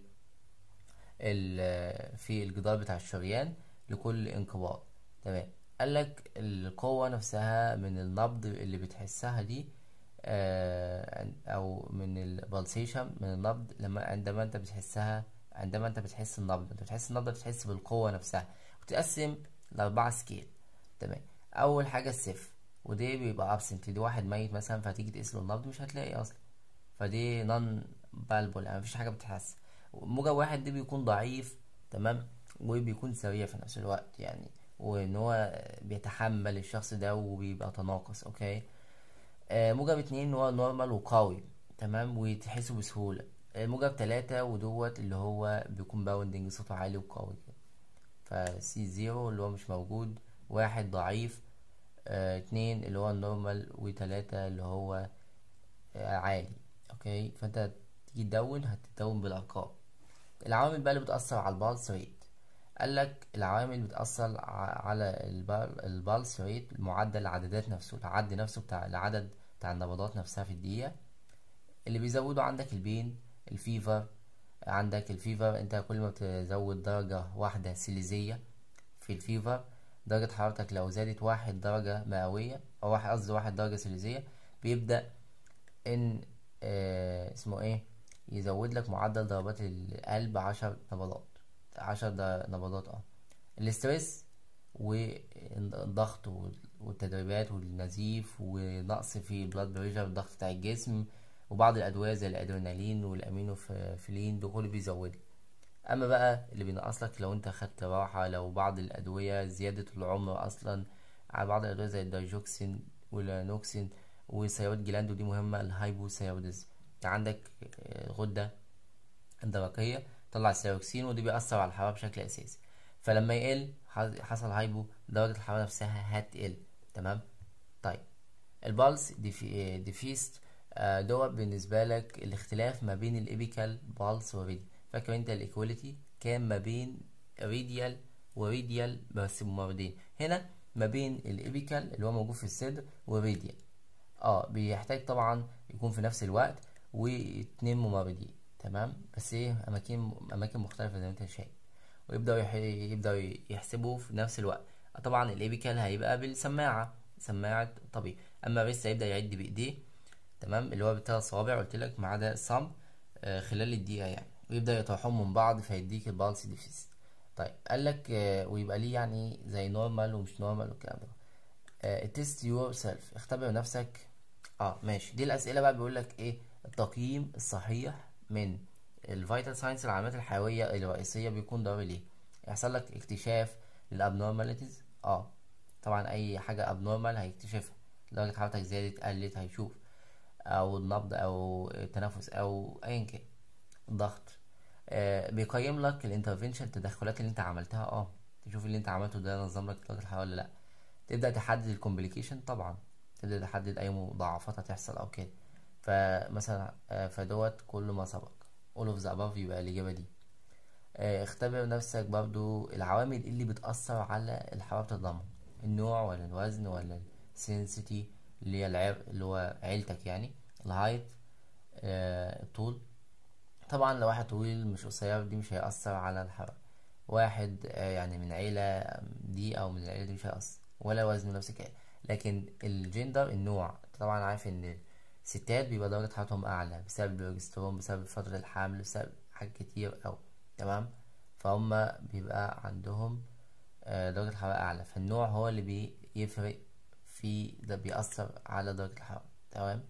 في الجدار بتاع الشريان لكل انقباض. تمام. قالك القوة نفسها من النبض اللي بتحسها دي، آه او من البلسيشن من النبض، لما عندما انت بتحسها، عندما انت بتحس النبض، انت بتحس النبض بتحس بالقوة نفسها، وتقسم لأربعة سكيل. تمام. اول حاجة الصفر، ودي بيبقى ابسنت، دي واحد ميت مثلا فتيجي تقيس له النبض مش هتلاقي اصلا، فدي نون بالبول يعني مفيش حاجة بتحس. موجة واحد دي بيكون ضعيف، تمام، وبيكون سريع في نفس الوقت يعني، وان هو بيتحمل الشخص ده وبيبقى تناقص. اوكي. آه موجب اتنين ان هو نورمال وقوي، تمام، وتحسه بسهولة. آه موجب تلاتة ودوت اللي هو بيكون باوندنج صوته عالي وقوي كده. فسي زيرو اللي هو مش موجود، واحد ضعيف، آه اتنين اللي هو النورمال، وتلاتة اللي هو آه عالي. اوكي. فانت تيجي تدون هتدون بالارقام. العوامل بقى اللي بتأثر على البالس ريت، قالك العوامل اللي بتأثر على البالس ريت معدل العددات نفسه، العد نفسه بتاع العدد بتاع النبضات نفسها في الدقيقة. اللي بيزودوا عندك البين، الفيفر. عندك الفيفر انت كل ما بتزود درجة واحدة سيليزية في الفيفر، درجة حرارتك لو زادت واحد درجة مئوية او واحد قصدي واحد درجة سيليزية، بيبدأ ان آه اسمه ايه يزود لك معدل ضربات القلب عشر نبضات، عشر نبضات. اه الاسترس والضغط والتدريبات والنزيف ونقص في البلاد بريشر، الضغط بتاع الجسم، وبعض الادويه زي الادرينالين والامينوفيلين دول كله بيزود. اما بقى اللي بينقص لك لو انت خدت راحه، لو بعض الادويه زياده العمر اصلا، على بعض الادويه زي الدايجوكسين والنوكسين والثيرويد جلاند، ودي مهمه، الهايبوثيروديزم. عندك غدة الدرقية تطلع الثيروكسين، ودي بيأثر على الحرارة بشكل أساسي. فلما يقل حصل هايبو، درجة الحرارة نفسها هتقل. تمام. طيب البالس ديفي ديفيست دوت بالنسبة لك الاختلاف ما بين الإيبيكال بالس وريديال. فاكر انت الإيكواليتي كان ما بين ريديال وريديال بس بممرضين، هنا ما بين الإيبيكال اللي هو موجود في الصدر وريديال. اه بيحتاج طبعا يكون في نفس الوقت واتنين ممرضين. تمام. بس ايه اماكن اماكن مختلفه زي ما انت شايف، ويبداوا يح... يبداوا يحسبوا في نفس الوقت. طبعا الايبيكال هيبقى بالسماعه، سماعه طبيعي، اما بس هيبدا يعد بايديه. تمام. اللي هو بالثلاث صوابع قلت لك ما عدا الصم آه خلال الدقيقه يعني، ويبدا يطرحهم من بعض فيديك البالس ديفيس. طيب قال لك آه ويبقى ليه يعني زي نورمال ومش نورمال والكلام ده. تيست يور سيلف، اختبر نفسك. اه ماشي. دي الاسئله بقى بيقول لك ايه التقييم الصحيح من الفيتال ساينس العلامات الحيويه الرئيسيه بيكون ضروري ليه؟ يحصل لك اكتشاف للابنورماليتيز. اه طبعا اي حاجه ابنورمال هيكتشفها، درجه حرارتك زادت قلت هيشوف، او النبض او التنفس او ايا كان الضغط. آه بيقيم لك الانترفنشن التدخلات اللي انت عملتها، اه تشوف اللي انت عملته ده نظم لك درجه الحراره ولا لا. تبدأ تحدد الكومبليكيشن، طبعا تبدأ تحدد أي مضاعفات هتحصل أو كده. فمثلا آه، فدوت كل ما سبق all of the above يبقى الإجابة دي. آه، اختبر نفسك برضو العوامل اللي بتأثر على الحرارة الدم، النوع ولا الوزن ولا السنسيتي اللي هي العر... اللي هو عيلتك يعني، الهايت آه، الطول. طبعا لو واحد طويل مش قصير دي مش هيأثر على الحرارة. واحد آه، يعني من عيلة دي أو من العيلة دي مش هيأثر، ولا وزنه نفس الكلام. لكن الجندر النوع، طبعا عارف ان الستات بيبقى درجة حرارتهم أعلى بسبب البروجسترون، بسبب فترة الحمل، بسبب حاجات كتير أوي. تمام. فهم بيبقى عندهم آه، درجة حرارة أعلى، فالنوع هو اللي بيفرق في ده، بيأثر على درجة الحرارة. تمام.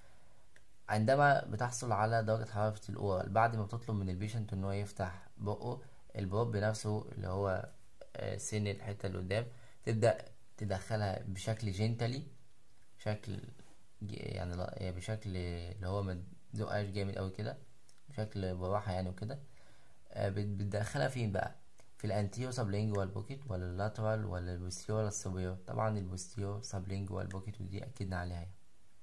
عندما بتحصل على درجة حرارة الأورال بعد ما بتطلب من البيشنت إن هو يفتح بقه، البروب بنفسه اللي هو آه، سن الحتة اللي قدام، تبدأ تدخلها بشكل جنتلي، بشكل ج- يعني لا- يعني بشكل اللي هو ما تزقهاش جامد أوي كده، بشكل براحة يعني وكده. آه، بت- بتدخلها فين بقى؟ في الانتيرو سابلينجوال بوكيت ولا اللاترال ولا البوستيرو ولا السوبيرو؟ طبعا البوستيرو سابلينجوال بوكيت، ودي أكدنا عليها يعني.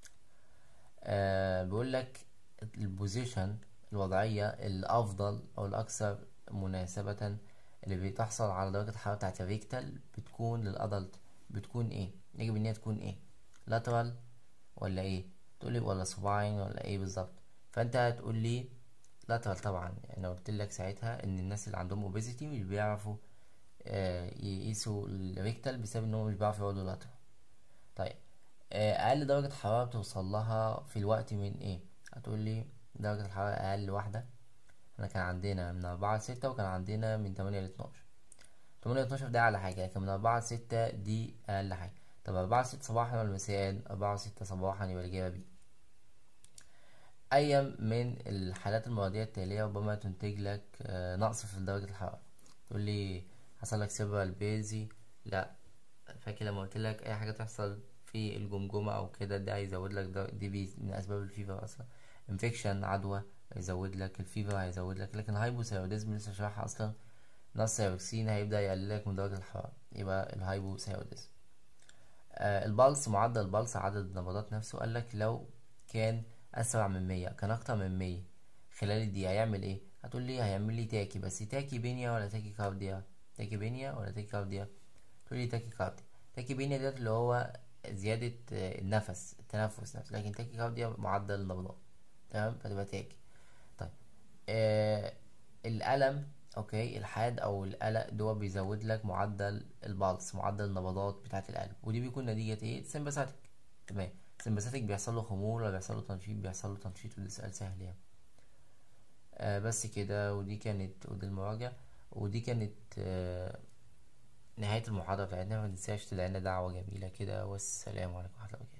آه بيقول لك البوزيشن الوضعية الأفضل أو الأكثر مناسبة اللي بتحصل على درجة الحرارة بتاعة الريكتال بتكون للأدلت، بتكون ايه؟ يجب ان هي تكون ايه؟ لاترال ولا ايه؟ تقولي ولا سباين ولا ايه بالظبط؟ فانت هتقول لي لاترال طبعا. يعني انا قلت لك ساعتها ان الناس اللي عندهم اوبيزيتي مش بيعرفوا آه يقيسوا الريكتال بسبب انهم مش بيعرفوا يقعدوا لاترال. طيب آه، اقل درجة حرارة بتوصل لها في الوقت من ايه؟ هتقول لي درجة الحرارة اقل واحدة احنا كان عندنا من اربعة لستة، وكان عندنا من تمانية لاتناشر. تمانية لاتناشر ده اعلى حاجة، لكن من اربعة لستة دي اقل حاجة. طب اربعة لستة صباحا ولا مساء؟ اربعة لستة صباحا يبقى الاجابة بي. اي من الحالات المرضية التالية ربما تنتج لك آه، نقص في درجة الحرارة؟ تقول لي حصل لك سيرفرال بيزي؟ لا. فاكر لما قلت لك اي حاجه تحصل في الجمجمه او كده ده هيزود لك ده، دي بي من اسباب الفيفر اصلا. انفكشن عدوى هيزود لك الفيفر، هيزود لك. لكن هايبوثايروديزم لسه شرحها اصلا، نقص ثيروكسين هيبدا يقلل لك من درجه الحراره، يبقى الهايبوثايروديزم. آه البلس، معدل البلس عدد النبضات نفسه، قال لك لو كان اسرع من مية، كان اكتر من مية خلال الدقيقه هيعمل ايه؟ هتقول لي هيعمل لي تاكي، بس تاكي بينيا ولا تاكي كارديا؟ تاكي بينيا ولا تاكي كارديا؟ تقولي تاكي كارديا. تاكي بينيا ديت اللي هو زيادة آه، النفس، التنفس نفسه، لكن تاكي كارديا معدل النبضات. تمام. فتبقى تاكي. طيب آه الألم، اوكي، الحاد او القلق دوا بيزود لك معدل البلس، معدل النبضات بتاعة القلب، ودي بيكون نتيجة ايه؟ سمباثيك. تمام. سمباثيك بيحصل له خمول ولا بيحصل له تنشيط؟ بيحصل له تنشيط، وده سؤال سهل يعني. آه بس كده، ودي كانت ودي المراجعة، ودي كانت آه نهاية المحاضرة بتاعتنا. ما تنساش تدعينا دعوة جميلة كده، والسلام عليكم ورحمة الله وبركاته.